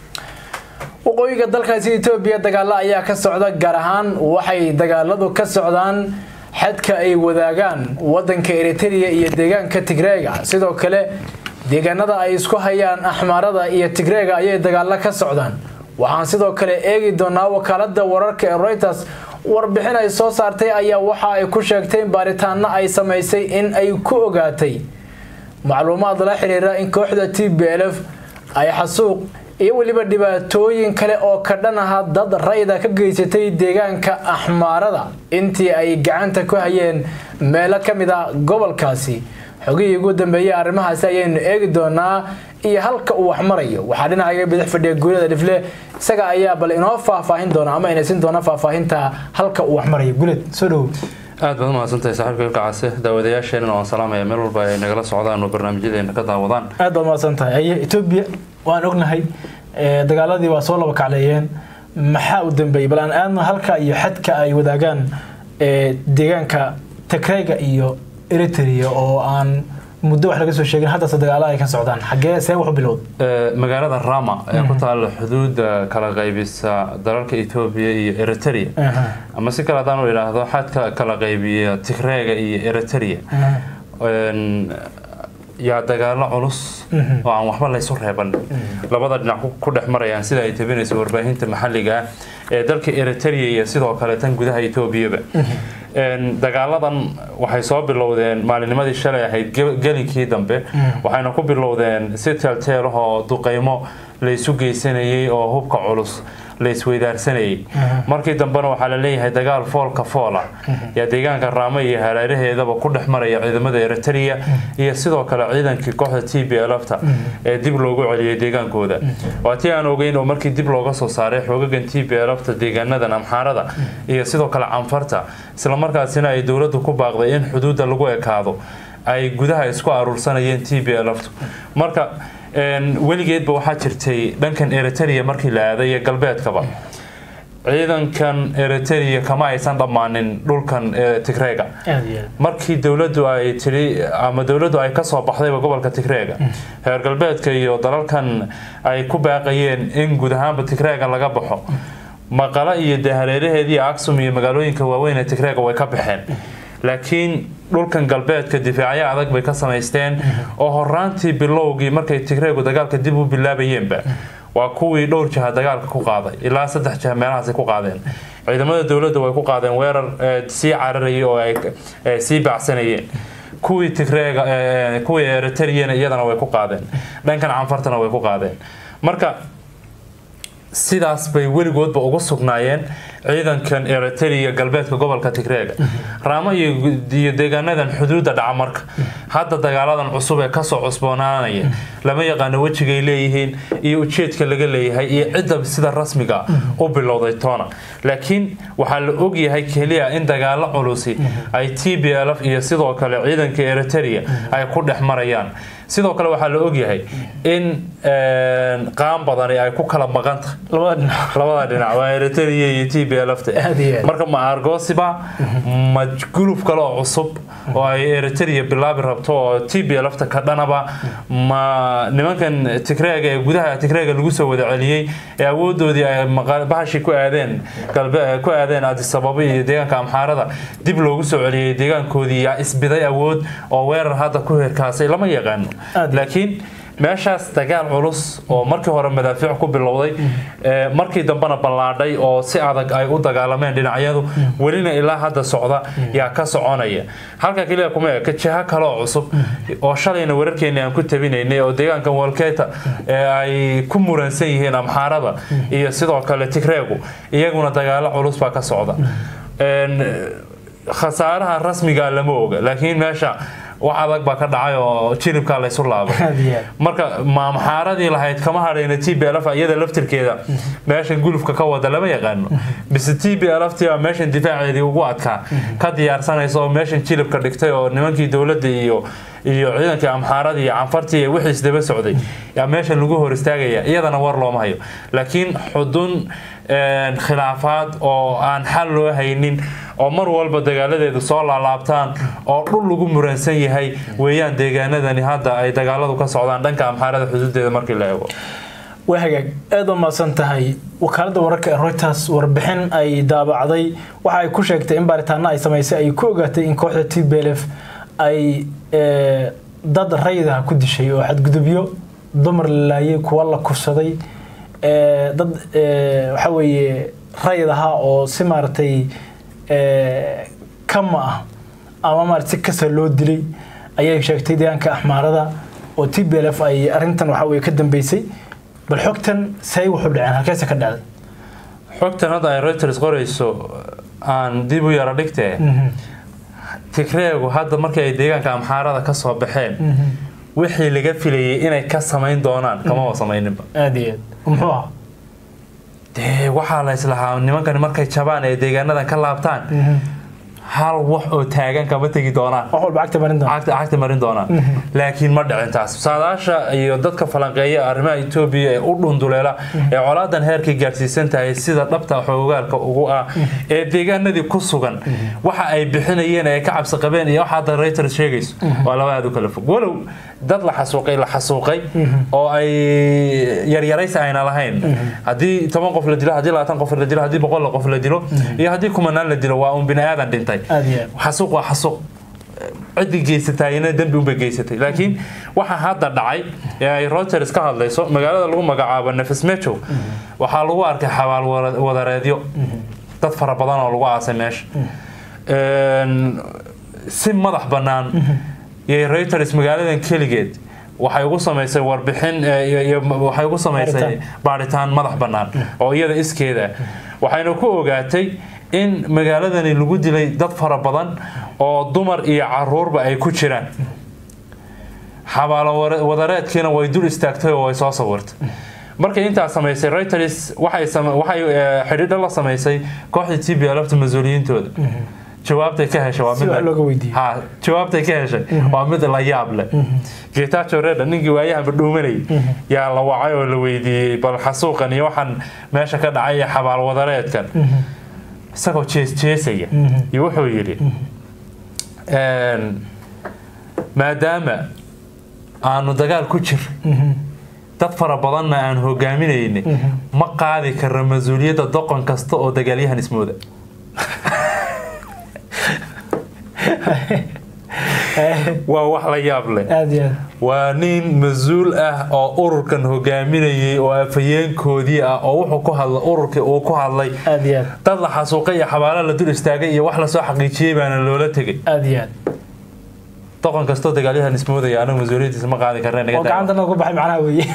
E: waqooyiga dalkaasi Itoobiya dagaalo ayaa ka socda, gaar ahaan waxay dagaaladu ka socdaan xadka ay wadaagaan wadanka Eritrea iyo deegaanka Tigreega. sidoo kale deegaanada ay isku hayaan Axmaarada iyo Tigreega ayay dagaalo ka socdaan. waxaan sidoo kale eegi doonaa wakaaladda wararka ee Reuters warbixin ay soo saartay ayaa waxa ay ku sheegtay baaritaano ay sameysay in ay ku ogaatay macluumaad la xiriira in kooxda T B L F ay xasuuq iyo waliba dhibaatooyin kale oo ka dhan ah dad rayida ka geysatay deegaanka Axmaarada intii ay gacanta ku hayeen meelo ka mid ah gobolkaasi. xogii ugu dambeeyay arrimahaas ayaynu eegi doonaa iyo halka uu wax marayo. waxaa dhinaca bidix fadhiya guulada dhifle isaga ayaa bal inoo faahfaahin doona ama inaysan doona faahfaahinta halka uu wax marayo. guulad soo dhaw.
F: aad baad mahadsantahay saaxiibka Ilkacaase. daawadayaasheena waan salaamayaa meel walba ay nagala socdaan oo barnaamijyadeena ka daawadaan.
E: aad baad mahadsantahay. ay Itoobiya waan ognahay ee dagaaladii waa soo laba kacleeyeen. maxaa u dambeeyay bal aan aadna halka iyo xadka ay wadaagaan ee deegaanka Tigreega iyo Eritrea oo aan muddo wax laga soo sheegin hadda dagaalo ay ka socdaan. xagee see wax bilowd
F: ee magaalada Rama ee ku taal xuduudda kala qaybisa dalalka Itoobiya iyo Eritrea ama si kala daan u yiraahdo xadka kala qaybiya Tigreega iyo Eritrea een ya dagaalo culus oo aan waxba la isoo reeban labada dhinac ku dhex marayaan sida ay tabinayso warbaahinta maxalliga ee dalka Eritrea iyo sidoo kale tan gudaha Itoobiya. een dagaaladan waxay soo bilowdeen maalinimadii shalay ahayd gelinkii dambe, waxayna ku bilowdeen si teel oo duqeymo la isu geysanayay oo hubka culus la isweydaarsanayay. markii dambena waxaa la leeyahay dagaal foolka foola ya deegaanka Rama iyo hareeraheedaba ku dhex maraya ciidamada Eritrea iyo sidoo kale ciidankii kooxda T B L F ta ee dib loogu celiyay deegaankooda. waatii aan ogeyn oo markii dib looga soo saaray xoogagan T B L F ta deegaanadan Amxaarada iyo sidoo kale Canfarta, isla markaasina ay dawladdu ku baaqday in xuduudda lagu ekaado ay gudaha isku aruursanayeen T B L F. marka een weligeedba waxaa jirtay dhankan Eritrea markii la aaday galbeedkaba ciidankan Eritrea kama aysan dhamaanin dhulkan Tigreega. markii dawladdu ay tiri ama dawladdu ay ka soo baxday gobolka Tigreega heer galbeedka iyo dalalkan ay ku baaqayeen in guud ahaanba Tigreega laga baxo, maqala iyo hareeraheedii Aksum iyo magaalooyinka waaweyn ee Tigreega way ka baxeen. laakiin dhulkan galbeedka difaacyo adag bay ka sameysteen oo horaantii bilowgii markay Tigreegu dagaalka dib u bilaabayeenba waa kuwii dhowr jaha dagaalka ku qaaday ilaa saddex jaha meelahaas ku qaadeen. ciidamada dawladda way ku qaadeen weerar si cararayay oo ay si baacsanayeen. kuwii Tigreega kuwii Eritrea iyadana way ku qaadeen, dhankan Canfartana way ku qaadeen. marka sidaas bay weligoodba ugu sugnaayeen ciidankan Eritrea galbeedka gobolka Tigreega. Rama iyo deegaanadan xuduudda dhaca marka hadda dagaaladan cusub ee ka soo cusboonaanaya lama yaqaan wajigay leeyihiin iyo ujeedka laga leeyahay iyo cidda sida rasmiga u bilowday toona. laakiin waxaa la og yahay kaliya in dagaalo culusi ay T B L F iyo sidoo kale ciidanka Eritrea ay ku dhex marayaan. sidoo kale waxaa la og yahay in een qaan badan ay ku kala maqan tahay labada dhinac waa Eritrea iyo T B L F. marka ma argosiba majguluf kale oo cusub oo ay Eritrea bilaabi rabto oo T B L F ka dhanaba ma nimankan Tigreega ee gudaha Tigreega lagu soo wada celiyay ee awoodoodii ay bahashi ku aadeen galbe ku aadeen Addis Ababa iyo deegaanka Amxaarada dib loogu soo celiyay deegaankoodii yaa isbiday awood oo weerar hadda ku heerkaasay lama yaqaan. laakiin meeshaas dagaal culus oo markii hore madaafiic ku bilowday ee markii dambana ballaadhay oo si adag ay u dagaalameen dhinacyadu welina ilaa hadda socda yaa ka soconaya. halka kaliya kuma ka jaha kale oo cusub oo shalayna wararkeena aan ku tabinaynay oo deegaanka Walkeeta ee ay ku muransan yihiin Amxaarada iyo sidoo kale Tigreegu iyaguna dagaal culus baa ka socda. een khasaaraha rasmiga lama oga, laakiin meesha wax adag baa ka dhacay oo jiribka la isu laabay marka maamxaaradii lahayd kama hadhayna T B L F iyada laftirkeeda meeshan gulufka ka wada lama yaqaano bis T B L F tii meeshan difaaceedii ugu adkaa ka diyaarsanayso meeshan jiribka dhigtay oo nimankii dawladda iyo iyo ciidankii amxaaradii iyo canfartii wixii isdaba socday yaa meeshan lagu hor istaagaya iyadana war looma hayo laakiin xudun khilaafaad oo aan xal loo haynin oo mar walba dagaaladeedu soo laalaabtaan oo dhul lagu muransan yahay weeyaan deegaanadani hadda ay dagaaladu ka socdaan dhanka amxaarada xuduudeeda markii la eego
E: wahagaag aad u maasan tahay wakaalada wararka ee Reuters warbixin ay daabacday waxa ay ku sheegtay in baaritaano ay sameysay ay ku ogaatay in kooxda T B L F ay dad rayida ku dishay oo xadgudubyo dumar laayay kuwa la kursaday dad waxa weeye raydaha oo si maartay kama ah ama maartay kasa loo dilay ayay sheegtay deegaanka axmaarada oo T B L F ay arintan waxa weeye ka dambeysay bal xogtan say wuxuu dhacay halkaas ka dhacday
F: xogtan hada ay Reuters qorayso aan dib u yara dhigtay tikreegu hadda markay ay deegaanka amxaarada ka soo baxeen wixii laga filayay inay ka sameyn doonaan kama waa sameyninba
E: aad muxuu
F: de waxa la islahaa nimankan markay jabaan ee deegaanadan ka laabtaan hal wax oo taagan kama tagi doonaan
E: wax walba agta marin doonaan
F: agta agta marin doonaan laakiin ma dhicin taas saadaasha iyo dadka falanqeeya arrimaha Itoobiya ee u dhunduleela ee colaadan heerkii gaarsiisan tahay sida dhabta xoogaalka ugu ah ee deegaanadii ku sugan waxa ay bixinayeen ee ka cabsi qabeen iyo waxa Reuters sheegayso waa laba aad u kala fog walow dad la xasuuqay la xasuuqay oo ay yar yaraysa ayna lahayn hadii toban qof la dilo hadii labaatan qof la dilo hadii boqol qof la dilo iyo hadii kumanaan la dilo waa un binaadan dhintay xasuuq waa xasuuq cidi geysatayna dambi u begeysatay laakiin waxa hadda dhacay ee ay Reuters ka hadlayso magaalada lagu magacaabo Nefes Mecho waxa lagu arkay xabaal wadareedyo dad fara badan oo lagu aasay meesha een si madax banaan ee Reuters magaaladan kaligeed waxay ugu sameysay warbixin waxay ugu sameysay baaritaan madax banaan oo iyada iskeeda waxayna ku ogaatay in magaaladani lagu dilay dad fara badan oo dumar iyo caruurba ay ku jiraan xabaalo wadareedkiina way dul istaagtay oo way soo sawirtay markay inta sameysay Reuters waxay waxay xiriir la sameysay kooxda T B L F mas'uuliyiintooda jawaabtay ka heshay waa mid ha jawaabtay ka heshay waa mid la yaab leh Getachew Reda ninkii waayaha badhuumanay yaa la wacay oo la weydiiyay bal xasuuqan iyo waxan meesha ka dhacay xabaal wadareedkan isagoo jees jeesaya iyo wuxuu yiri een maadaama aanu dagaal ku jir dad fara badan aan hogaaminayna ma qaadi karo mas'uuliyadda doqon kasta oo dagaalyahan ismooda waa wax la yaab leh waa nin mas'uul ah oo ururkan hogaaminayay oo afayeenkoodii ah oo wuxuu ku hadlay ururkii uu ku hadlay dad la xasuuqay iyo xabaalo la dul istaagay iyo wax la soo xaqiijiyay baana loola tagay
E: aad
F: doqon kasto dagaalyahan ismoodaya anagu mas'uuliyadiisa ma qaadi karnaa
E: naga gacanta nagu baxay macnaha weeye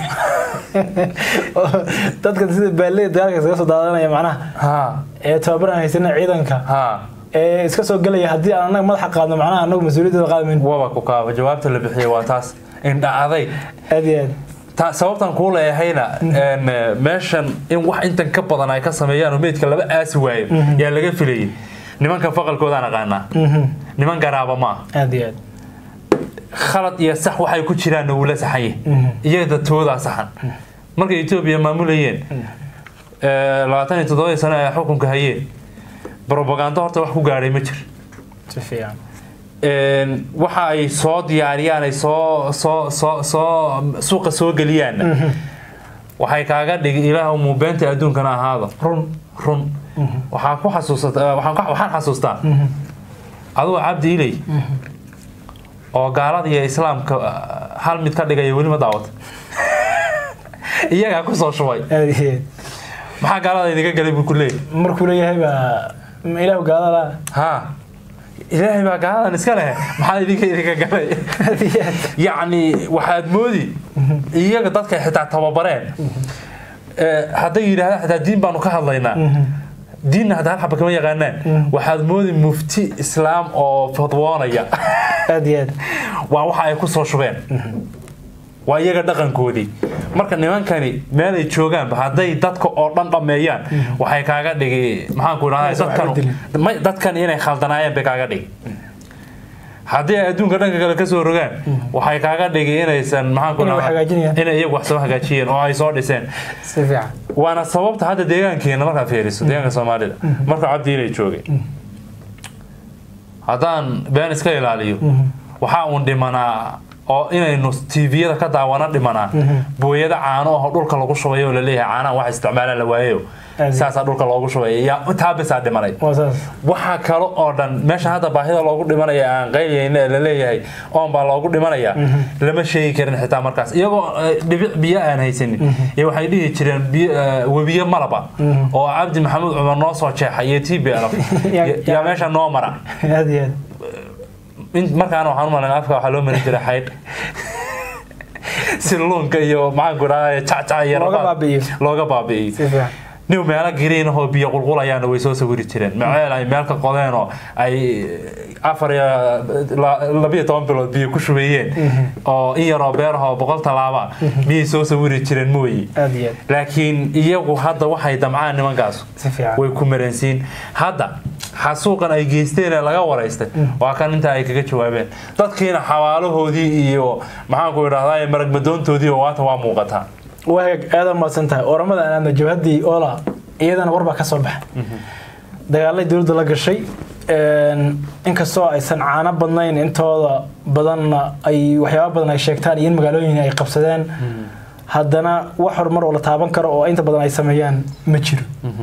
E: dadka sida baalay dagaalka iska soo daadanaya macnaha ha ee tababaran haysan ciidanka ha ee iska soo galaya hadii aan anaga madax qaadno macnaha anagu mas'uuliyadda qaadayn
F: waa ku kaaba jawaabta la bixiyay waa taas in dhacday
E: aad
F: ta sababtan ku leeyahayna in meeshan in wax intan ka badan ay ka sameeyaan oo meedka laba aas waayo yaa laga filayay nimanka faqalkooda aan aqaana niman garaaba ma
E: aad
F: khalad iyo sax waxay ku jiraan wala saxay iyada tooda saxan marka Itoobiya maamulayeen ee labaatan iyo toddoba sano ay xukunka hayeen propaganda horta wax ku gaaray ma jir
E: si fiican
F: een waxa ay soo diyaariyaan ay soo soo soo soo suuqa soo galiyaan waxay kaaga dhigay ilaahu muubeenta adduunkana ahaado
E: run
F: run waxa ku xasuustaa waxaan waxaan xasuustaa adoo cabdi ilay oo gaalada iyo islaamka hal mid ka dhigay wali ma daawad iyaga ku soo shubay maxaa gaalada idinka galay buu ku leeyahay
E: markuu leeyahay ba ilaahu gaalada
F: ha ilaahay ba gaalada iska leh maxaa idinka idinka galay yaani waxaad moodi iyaga dadka xitaa tababareen ee haday yiraahdaan xitaa diin baanu ka hadlaynaa diinna hadda hal xaba kama yaqaanaan waxaad moodi mufti islaam oo fadwoonaya
E: aad iyo aad
F: waa waxa ay ku soo shubeen waa iyaga dhaqankoodii marka nimankani meel ay joogaan hadday dadka oo dhan dhameeyaan waxay kaaga dhigi maxaan ku idhahdaa dadkan dadkan inay khaldanaayeen bay kaaga dhigi haddii ay adduunka dhanka kale ka soo rogaan waxay kaaga dhigi inaysan maxaan ku idhahdaa inay iyagu wax soo hagaajiyeen oo ay soo dhiseen
E: si fiican
F: waana sababta hadda deegaankeena markaad fiiriso deegaanka Soomaalida marka cabdi inay joogay haddaan been iska ilaaliyo waxa uu dhimanaa oo inaynu T V-yada ka daawana dhimanaa booyada caano oo dhulka lagu shubayo la leeyahay caanaha wax isticmaalaan la waayo saasa dhulka loogu shubay ya inta bisa dhimanay waxa kale oo dhan meesha hadda baahida loogu dhimanaya aan qayliyayna la leeyahay oo baa loogu dhimanaya lama sheegi karin xitaa markaas iyagoo dhibic biyo aan haysanin ee waxay dhihi jireen wabiyo malaba oo Cabdi Maxamed Cumar noo soo jeexay T V ya meesha noo mara
E: aad iyo aad
F: in markaan waxaan u malaynaa afka waxa loo marin jiray xayd silloonka iyo maxaan ku raay caca yar
E: looga baabiyo
F: looga baabiyo niw meela green oo biyo qulqulayaan way soo sawiri jireen maceel ay meel ka qodeen oo ay afar iyo laba iyo toban bilood biyo ku shubeeyeen oo in yar oo beeraha boqol talaaba biyo soo sawiri jireen mooyi laakiin iyagu hadda waxay damcaan nimankaas way ku maransiin hadda xasuuqan ay geysteen laga wareystay waa kan inta ay kaga jawaabeen dadkiina xawaalahoodii iyo maxaan ku idhahdaa marag madoontoodii oo waata waa muuqataa
E: waag aad ma santahay oramada aan jabhadii oola iyadana warba ka soo baxay dagaalay dawladda la gashay een inkastoo aysan caana badnayn intooda badanna ay waxyaabo badan ay sheegtaan in magaalooyin ay qabsadeen haddana wax horumar oo la taaban karo oo inta badan ay sameeyaan ma jiro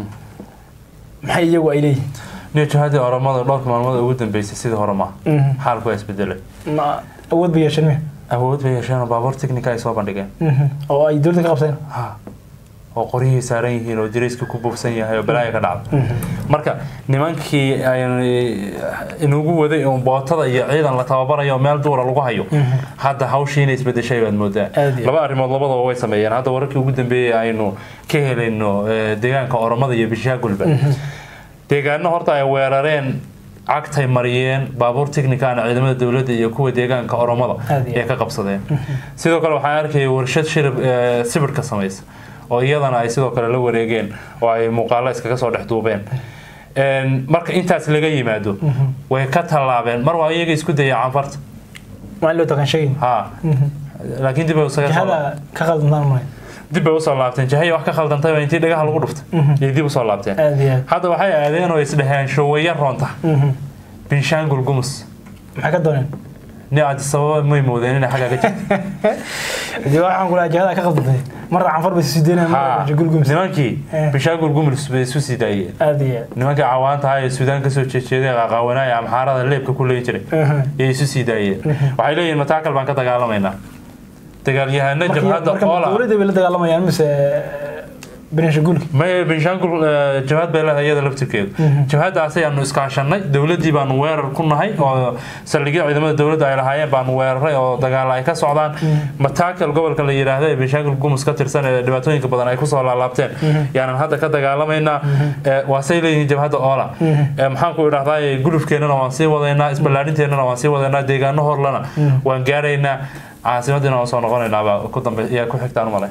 E: maxay iyagu ay leeyihiin
F: nijahadii oramada dhowrka maalmood ugu dambeysay sidii horema xaalku is bedelay
E: ma awood bay yeesheen
F: awood bay yeesheen baabuur technical ay soo bandhigeen
E: oo ay dawladda ka qabsadeen
F: ha oo qoriyay saaran yihiin oo jiriska ku buufsan yahay oo balaaya ka dhacday marka nimankii ay inugu waday oo bootada iyo ciidan la tababarayo meel duur lagu hayo hadda hawshiina isbedeshay baad moodaa laba arrimood labadaba way sameeyeen hadda wararkii ugu dambeeyay aynu ka helayno deegaanka oramada iyo bishaagulba deegaano horta ay weerareen cagtay mariyeen baabuur technical ciidamada dawladda iyo kuwa deegaanka oramada ee ka qabsadeen sidoo kale waxaan arkay warshad shirib sibirka sameeyay oo iyadana ay sidoo kale la wareegeen oo ay muuqaalo iskaga soo dhex duubeen een marka intaas laga yimaado way ka talaabeen mar waa iyaga isku dayay canfarta
E: ma loo tagan shay
F: ha laakiin dib ay usaga
E: hada ka qaldan ma
F: dib ay u soo laabteen jahay wax ka khaldantay waa intii dhagaha lagu dhuftay ee dib u soo laabteen hadda waxay aadeen oo isdhahaan showaya roonta Benshangul Gumus
E: maxaa ka dooneen
F: ni aad sabab ma moodeen in xaga ka jirto
E: dii waxaan kula jahada ka qaldantay mar canfar bay sideenay Benshangul Gumus
F: nimankii Benshangul Gumus bay isu sidaayeen
E: aadiya
F: nimanka cawaanta ay Suudaan ka soo jeejeeday qaqawanay am xaarada leebka ku leeyahay jiray ee isu sidaayeen waxay leeyihiin mataakal baan ka dagaalamayna dagaalyahanada jabhada oola
E: dawladda bay la dagaalamayaan mise Benshangul
F: ma Benshangul jabhad bay leedahay laftirkeed jabhadaas ayaan iskaashanay dawladii baan weerar ku nahay oo saldhigyo ciidamada dawladda ay lahaayeen baan weeraray oo dagaal ay ka socdaan mataakal gobolka la yiraahdo ee Benshangul Gumus ka tirsan ee dhibaatooyinka badan ay ku soo laalaabteen yaanan hadda ka dagaalamayna waa say leeyihiin jabhada oola maxaan ku idhahdaa gulufkeenana waan sii wadaynaa isballaarinteena waan sii wadaynaa deegaano horlana waan gaaraynaa caasimadina oo soo noqonaynaa ku dambeeya ku xigtaan malay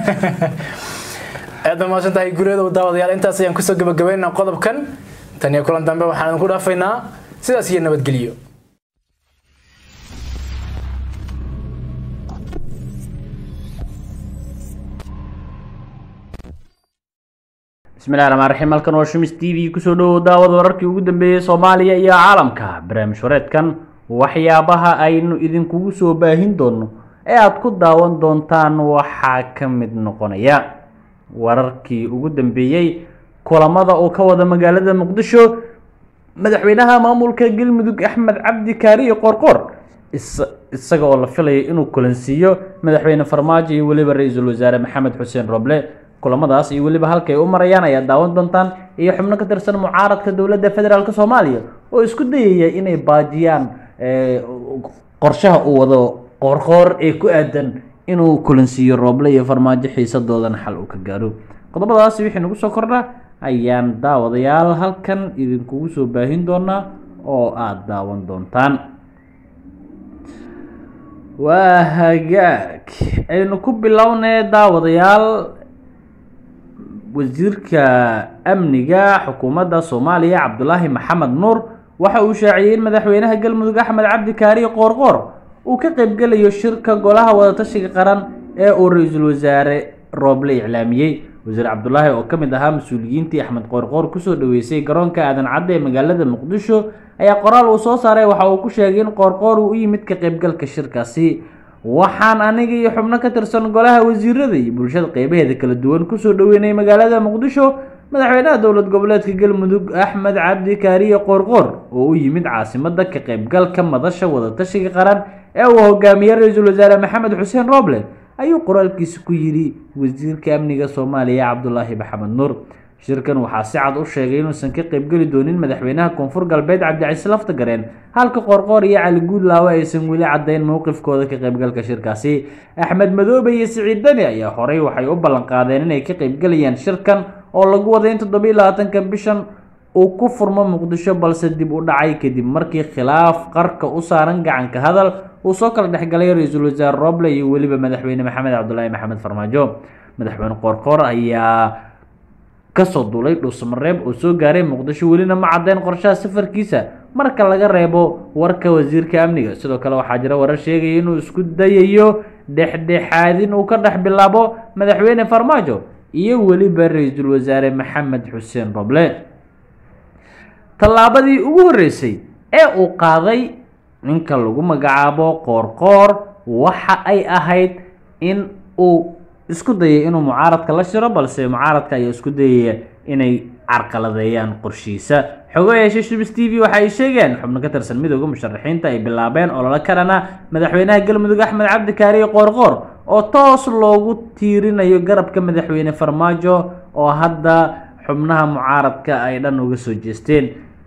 F: aad ma santahay guriyada daawadayaal intaas ayaan ku soo gabagabeynaa qodobkan tan iyo kulan dambe waxaan ku dhaafaynaa sidaas iyo nabadgeliyo
C: bismillahi rahmaani rahiim halkan waa Shumis T V kusoo dhaw daawada wararkii ugu dambeeyay Soomaaliya iyo caalamka barnaamij wareedkan waxyaabaha aynu idinkugu soo baahin doono ee aad ku daawan doontaan waxa ka mid noqonaya wararkii ugu dambeeyay kulamada oo ka wada magaalada Muqdisho madaxweynaha maamulka Galmudug Axmed Cabdi Kaariye Qorqor isaga oo la filayay inuu kulansiiyo madaxweyne Farmaajo iyo waliba ra'iisul wasaare Maxamed Xuseen Roble kulamadaas iyo waliba halkay u marayaan ayaa daawan doontaan iyo xubno ka tirsan mucaaradka dawladda federaalka Soomaaliya oo isku dayay inay baajiyaan qorshaha uu wado Qorqor ee ku aadan inuu kulansiiyo Roble iyo Farmaajo xiisadoodan xal u ka gaaro qodobadaas wixii nagu soo kordha ayaan daawadayaal halkan idinkugu soo baahin doonaa oo aada daawan doontaan. waa hagaag aynu ku bilownay daawadayaal. wasiirka amniga xukuumadda Soomaaliya Cabdulaahi Maxamed Nuur waxa uu shaaciyay in madaxweynaha Galmudug Axmed Cabdi Kaari Qoorqoor uu ka qayb galayo shirka golaha wadatashiga qaran ee uu ra'iisul wasaare Roble iclaamiyay. wasiir Cabdulaahi oo kamid ahaa mas'uuliyiintii Axmed Qoorqoor ku soo dhaweysay garoonka aadan cadde ee magaalada Muqdisho ayaa qoraal uu soo saaray waxa uu ku sheegay in Qoorqoor uu yimid ka qayb galka shirkaasi. waxaan aniga iyo xubno ka tirsan golaha wasiirada iyo bulshada qeybaheeda kala duwan ku soo dhaweynay magaalada Muqdisho madaxweynaha dowlad goboleedka Galmudug Axmed Cabdi Kaari Qoorqoor oo u yimid caasimadda ka qayb galka madasha wadatashiga qaran ee uu hogaamiyay ra'iisul wasaare Maxamed Xuseen Roble ayuu qoraalkiisa ku yiri wasiirka amniga Soomaaliya Cabdulaahi Maxamed Nuur. shirkan waxaa si cad u sheegay inuusan ka qayb gali doonin madaxweynaha koonfur galbeed Cabdicasiis Laftagareen halka Qoorqoor iyo Cali Guudlaawe aysan weli cadeyn mowqifkooda ka qayb galka shirkaasi. Axmed Madoobe iyo Siciid Dani ayaa horey waxay u ballan qaadeen inay ka qayb galayaan shirkan oo lagu waday in toddoba iyo labaatanka bishan uu ku furmo Muqdisho balse dib u dhacay kadib markii khilaaf qarka u saaran gacanka hadal uu soo kala dhexgalay ra'iisul wasaare Roble iyo weliba madaxweyne Maxamed Cabdulaahi Maxamed Farmaajo. madaxweyne Qoorqoor ayaa kasoo duulay Dhuusamareeb oo soo gaaray Muqdisho welina ma cadeyn qorshaha safarkiisa marka laga reebo warka wasiirka amniga. sidoo kale waxaa jira warar sheegaya inuu isku dayayo dhexdhexaadin uu ka dhex bilaabo madaxweyne Farmaajo iyo weliba ra'iisul wasaare Maxamed Xuseen Roble. tallaabadii ugu horeysay ee uu qaaday ninka lagu magacaabo Qoorqoor waxa ay ahayd in uu isku dayay inuu mucaaradka la shiro balse mucaaradka ayaa isku dayaya inay carqaladeeyaan qorshiisa. xogo yeeshay Shibis T V waxa ay sheegeen xubno ka tirsan midowga musharaxiinta ay bilaabeen olole karana madaxweynaha Galmudug Axmed Cabdi Kaari Qoorqoor oo toos loogu tiirinayo garabka madaxweyne Farmaajo oo hadda xubnaha mucaaradka ay dhan uga soo jeesteen.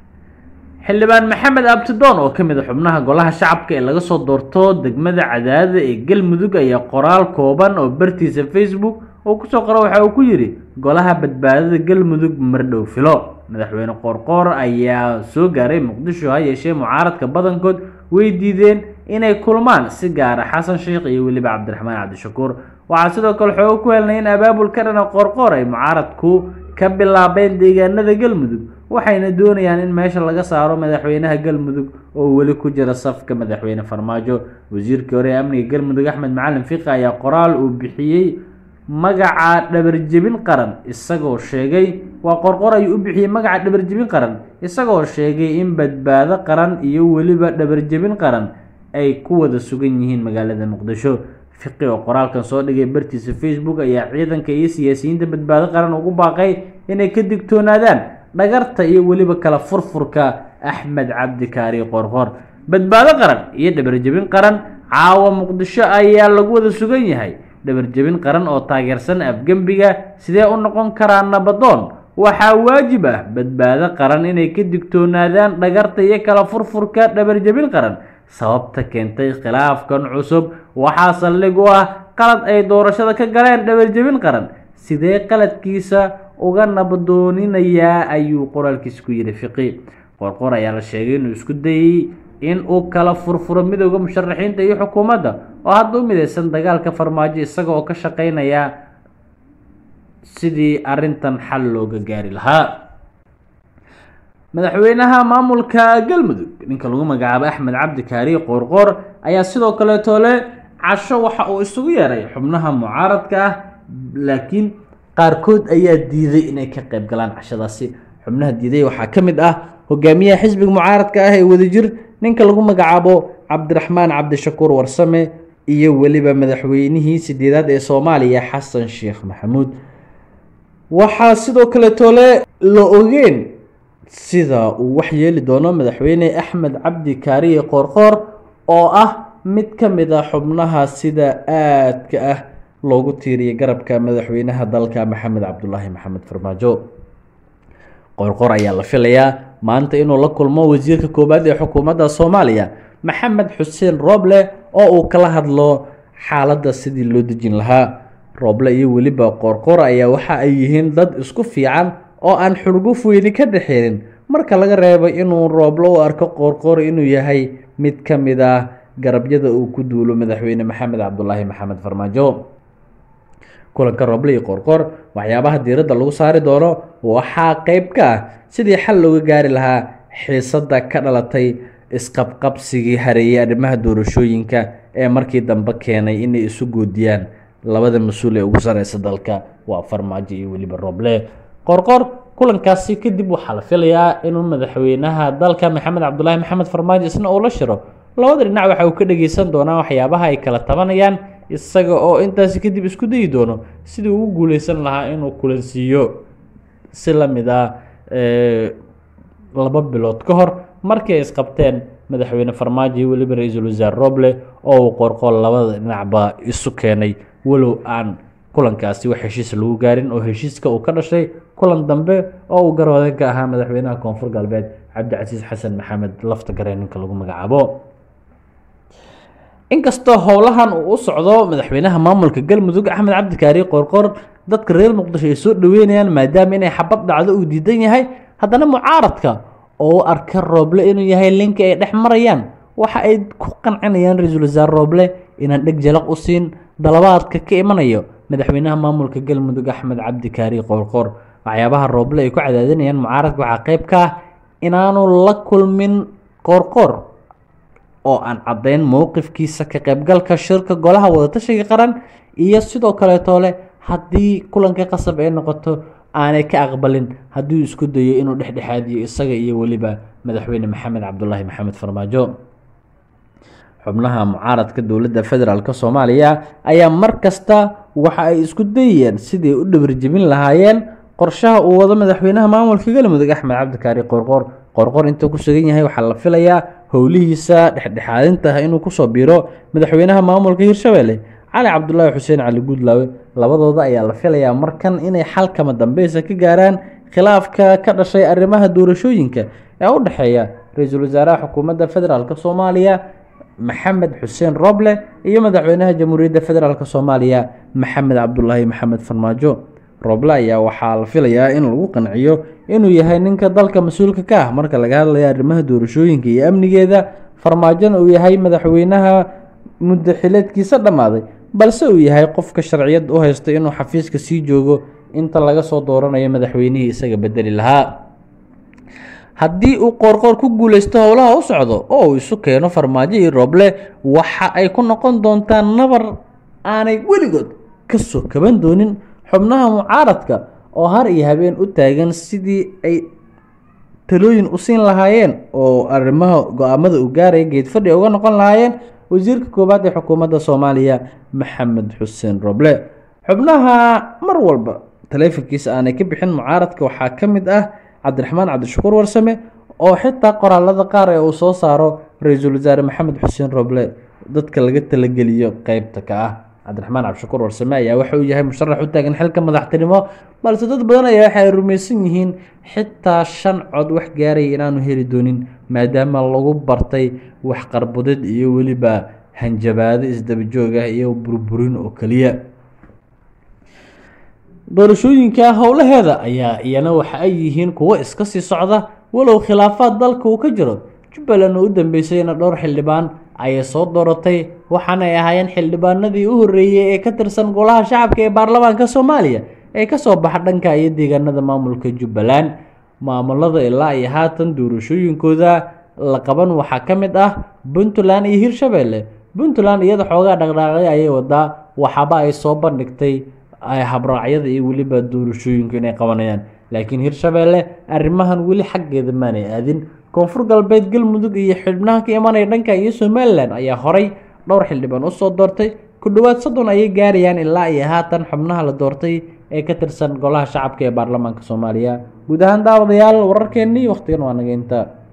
C: xildhibaan Maxamed Abtidoon oo kamid ah xubnaha golaha shacabka ee laga soo doorto degmada Cadaadad ee Galmudug ayaa qoraal kooban oo bartiisa Facebook oo ku soo qoray waxa uu ku yiri golaha badbaadada Galmudug mardhow filo. madaxweyne Qoorqoor ayaa soo gaaray Muqdisho ha yeeshee mucaaradka badankood way diideen inay kulmaan si gaar ah Xasan Sheekh iyo weliba Cabdiraxmaan Cabdishakuur. waxaa sidoo kale xoog ku helnay in abaabulka dhana Qoorqoor ay mucaaradku ka bilaabeen deegaanada Galmudug waxayna doonayaan in meesha laga saaro madaxweynaha Galmudug oo weli ku jira safka madaxweyne Farmaajo. wasiirka hore ee amniga Galmudug Axmed Macalin Fiqi ayaa qoraal uu bixiyay magaca dhabarjebin qaran isagoo sheegay waa Qoorqoor ayuu u bixiyay magaca dhabarjebin qaran isagoo sheegay in badbaado qaran iyo weliba dhabarjebin qaran ay ku wada sugan yihiin magaalada Muqdisho. Fiqi oo qoraalkan soo dhigay bartiisa Facebook ayaa ciidanka iyo siyaasiyiinta badbaado qaran ugu baaqay inay ka digtoonaadaan dhagarta iyo weliba kala furfurka Axmed Cabdi Kaari Qoorqoor. badbaado qaran iyo dhabarjebin qaran caawa Muqdisho ayaa lagu wada sugan yahay. dhabarjebin qaran oo taageersan afgembiga sidee u noqon karaa nabadoon? waxaa waajib ah badbaado qaran inay ka digtoonaadaan dhagarta iyo kala furfurka dhabarjebin qaran. sababta keentay khilaafkan cusub waxaa saldhig u ah qalad ay doorashada ka galeen dhabarjebin qaran. sidee qaladkiisa uga nabadooninayaa ayuu qoraalkiisa ku yiri Fiqi. Qoorqoor ayaa la sheegay inuu isku dayay in uu kala furfuro midowga musharaxiinta iyo xukuumadda oo hadda u midaysan dagaalka Farmaajo isaga oo ka shaqeynaya sidii arintan xal looga gaari lahaa. madaxweynaha maamulka Galmudug ninka lagu magacaabo Axmed Cabdi Kaari Qoorqoor ayaa sidoo kale toole casho waxa uu isugu yeeray xubnaha mucaaradka ah laakiin qaarkood ayaa diiday inay ka qayb galaan cashadaasi. xubnaha diiday waxaa kamid ah hogaamiyaha xisbiga mucaaradka ah ee wadajir ninka lagu magacaabo Cabdiraxmaan Cabdishakuur Warsame iyo weliba madaxweynihii sideedaad ee Soomaaliya Xasan Sheekh Maxamuud. waxaa sidoo kale toole la ogeen sida uu wax yeeli doono madaxweyne Axmed Cabdi Kaari Qoorqoor oo ah mid kamid ah xubnaha sida aadka ah loogu tiiriyay garabka madaxweynaha dalka Maxamed Cabdulaahi Maxamed Farmaajo. Qoorqoor ayaa la filayaa maanta inuu la kulmo wasiirka koobaad ee xukuumadda Soomaaliya Maxamed Xuseen Roble oo uu kala hadlo xaaladda sidii loo dejin lahaa. Roble iyo weliba Qoorqoor ayaa waxa ay yihiin dad isku fiican
G: oo aan xurguf weyni ka dhexeenin marka laga reebo inuu Rooble u arko Qoorqoor inuu yahay mid ka mid ah garabyada uu ku duulo madaxweyne Maxamed Cabdullaahi Maxamed Farmaajo. kulanka Rooble iyo Qoorqoor waxyaabaha diiradda lagu saari doono waxaa qayb ka ah sidii xal looga gaari lahaa xiisadda ka dhalatay isqabqabsigii hareeyay arrimaha doorashooyinka ee markii dambe keenay inay isu goodiyaan labada mas-uul ee ugu sareysa dalka waa Farmaajo iyo weliba Rooble. Qoorqoor kulankaasi kadib waxaa la filayaa inuu madaxweynaha dalka Maxamed Cabdullaahi Maxamed Farmaajo isna uu la shiro labada dhinac waxa uu ka dhageysan doonaa waxyaabaha ay kala tabanayaan isaga oo intaasi kadib isku dayi doono sidii uu ugu guuleysan lahaa inuu kulansiiyo si la mid ah laba bilood ka hor markii ay isqabteen madaxweyne Farmaajo iyo weliba ra-iisul wasaare Rooble oo uu Qoorqoor labada dhinacba isu keenay walow aan kulankaasi wax heshiis lagu gaarin oo heshiiska uu ka dhashay kulan dambe oo uu garwadeen ka ahaa madaxweynaha Koonfur Galbeed Cabdicasiis Xasan Maxamed lafta gareen ninka lagu magacaabo. inkastoo howlahan uu u socdo madaxweynaha maamulka Galmudug Axmed Cabdi Kaari Qoorqoor dadka reer Muqdisho ay soo dhaweynayaan maadaama inay xabad dhacdo uu diidan yahay haddana mucaaradka oo arka Rooble inuu yahay linka ay dhex marayaan waxa ay ku qancinayaan ra-iisul wasaare Rooble inaan dheg jalaq u siin dalabaadka ka imanayo madaxweynaha maamulka Galmudug Axmed Cabdi Kaari Qoorqoor. waxyaabaha Rooble ay ku cadaadinayaan mucaaradka waxaa qayb ka ah inaanu la kulmin Qoorqoor oo aan caddayn mowqifkiisa ka qaybgalka shirka golaha wadatashiga qaran iyo sidoo kale toole haddii kulanka qasab ay noqoto aanay ka aqbalin haddii uu isku dayo inuu dhexdhexaadiyo isaga iyo weliba madaxweyne Maxamed Cabdullaahi Maxamed Farmaajo. xubnaha mucaaradka dowladda federaalka Soomaaliya ayaa mar kasta waxa ay isku dayeen sidii u dhabarjebin lahaayeen qorshaha uu wado madaxweynaha maamulka Galmudug Axmed Cabdi Kaari Qoorqoor. Qoorqoor intuu ku sugan yahay waxaa la filayaa howlihiisa dhexdhexaadinta inuu ku soo biiro madaxweynaha maamulka Hirshabelle Cali Cabdullaahi Xuseen Cali Guudlaawe. labadooda ayaa la filayaa markan inay xal kama dambeysa ka gaaraan khilaafka ka dhashay arrimaha doorashooyinka ee u dhaxeeya ra-iisul wasaaraha xukuumadda federaalka Soomaaliya Maxamed Xuseen Rooble iyo madaxweynaha jamhuuriyadda federaalka Soomaaliya Maxamed Cabdullaahi Maxamed Farmaajo. Rooble ayaa waxaa la filayaa in lagu qanciyo inuu yahay ninka dalka mas-uulka ka ah marka laga hadlayo arrimaha doorashooyinka iyo amnigeeda. Farmaajona uu yahay madaxweynaha muddo xileedkiisa dhammaaday balse uu yahay qofka sharciyad u haysta inuu xafiiska sii joogo inta laga soo dooranayo madaxweynihii isaga bedeli lahaa. haddii uu Qoorqoor ku guuleysto howlaha u socdo oo uu isu keeno Farmaajo iyo Rooble waxa ay ku noqon doontaa nabar aanay weligood ka soo kaban doonin xubnaha mucaaradka oo har iyo habeen u taagan sidii ay talooyin u siin lahaayeen oo arrimaha go'aamada u gaaray geed fadhi uga noqon lahaayeen wasiirka koobaad ee xukuumadda Soomaaliya Maxamed Xuseen Rooble. xubnaha mar walba taleefankiisa aanay ka bixin mucaaradka waxaa ka mid ah Cabdiraxmaan Cabdishakuur Warsame oo xitaa qoraalada qaar ee uu soo saaro ra-iisul wasaare Maxamed Xuseen Rooble dadka laga talageliyo qaybta ka ah. Cabdiraxmaan Cabdishakuur Warsame ayaa waxa uu yahay musharax u taagan xilka madaxtinimo balse dad badan ayaa waxa ay rumaysan yihiin xitaa shan cod wax gaaray inaanu heli doonin maadaama lagu bartay wax qarbudeed iyo weliba hanjabaado isdaba joog ah iyo burburin oo kaliya. doorashooyinka howlaheeda ayaa iyana waxa ay yihiin kuwo iska sii socda walow khilaafaad dalka uu ka jiro. Jubbaland oo u dambeysayna dhowr xildhibaan ayay soo dooratay waxaana ay ahaayeen xildhibaanadii u horeeyay ee ka tirsan golaha shacabka ee baarlamaanka Soomaaliya ee ka soo baxa dhanka iyo deegaanada maamulka Jubbaland. maamulada ilaa ay haatan doorashooyinkooda la qaban waxaa ka mid ah Puntland iyo Hirshabelle. Puntland iyada xoogaa dhaqdhaqaaqay ayay wadaa waxaba ay soo bandhigtay ay habraacyada iyo weliba doorashooyinku inay qabanayaan laakiin Hirshabelle arrimahan weli xaggeeda maanay aadin. Koonfur Galbeed Galmudug iyo xubnaha ka imanaya dhanka iyo Somaliland ayaa horay dhowr xildhibaan u soo doortay ku dhawaad soddon ayay gaarayaan ilaa ay haatan xubnaha la doortay ee ka tirsan golaha shacabka ee baarlamaanka Soomaaliya. guud ahaan daawadayaal wararkeennii waqtigan waa naga inta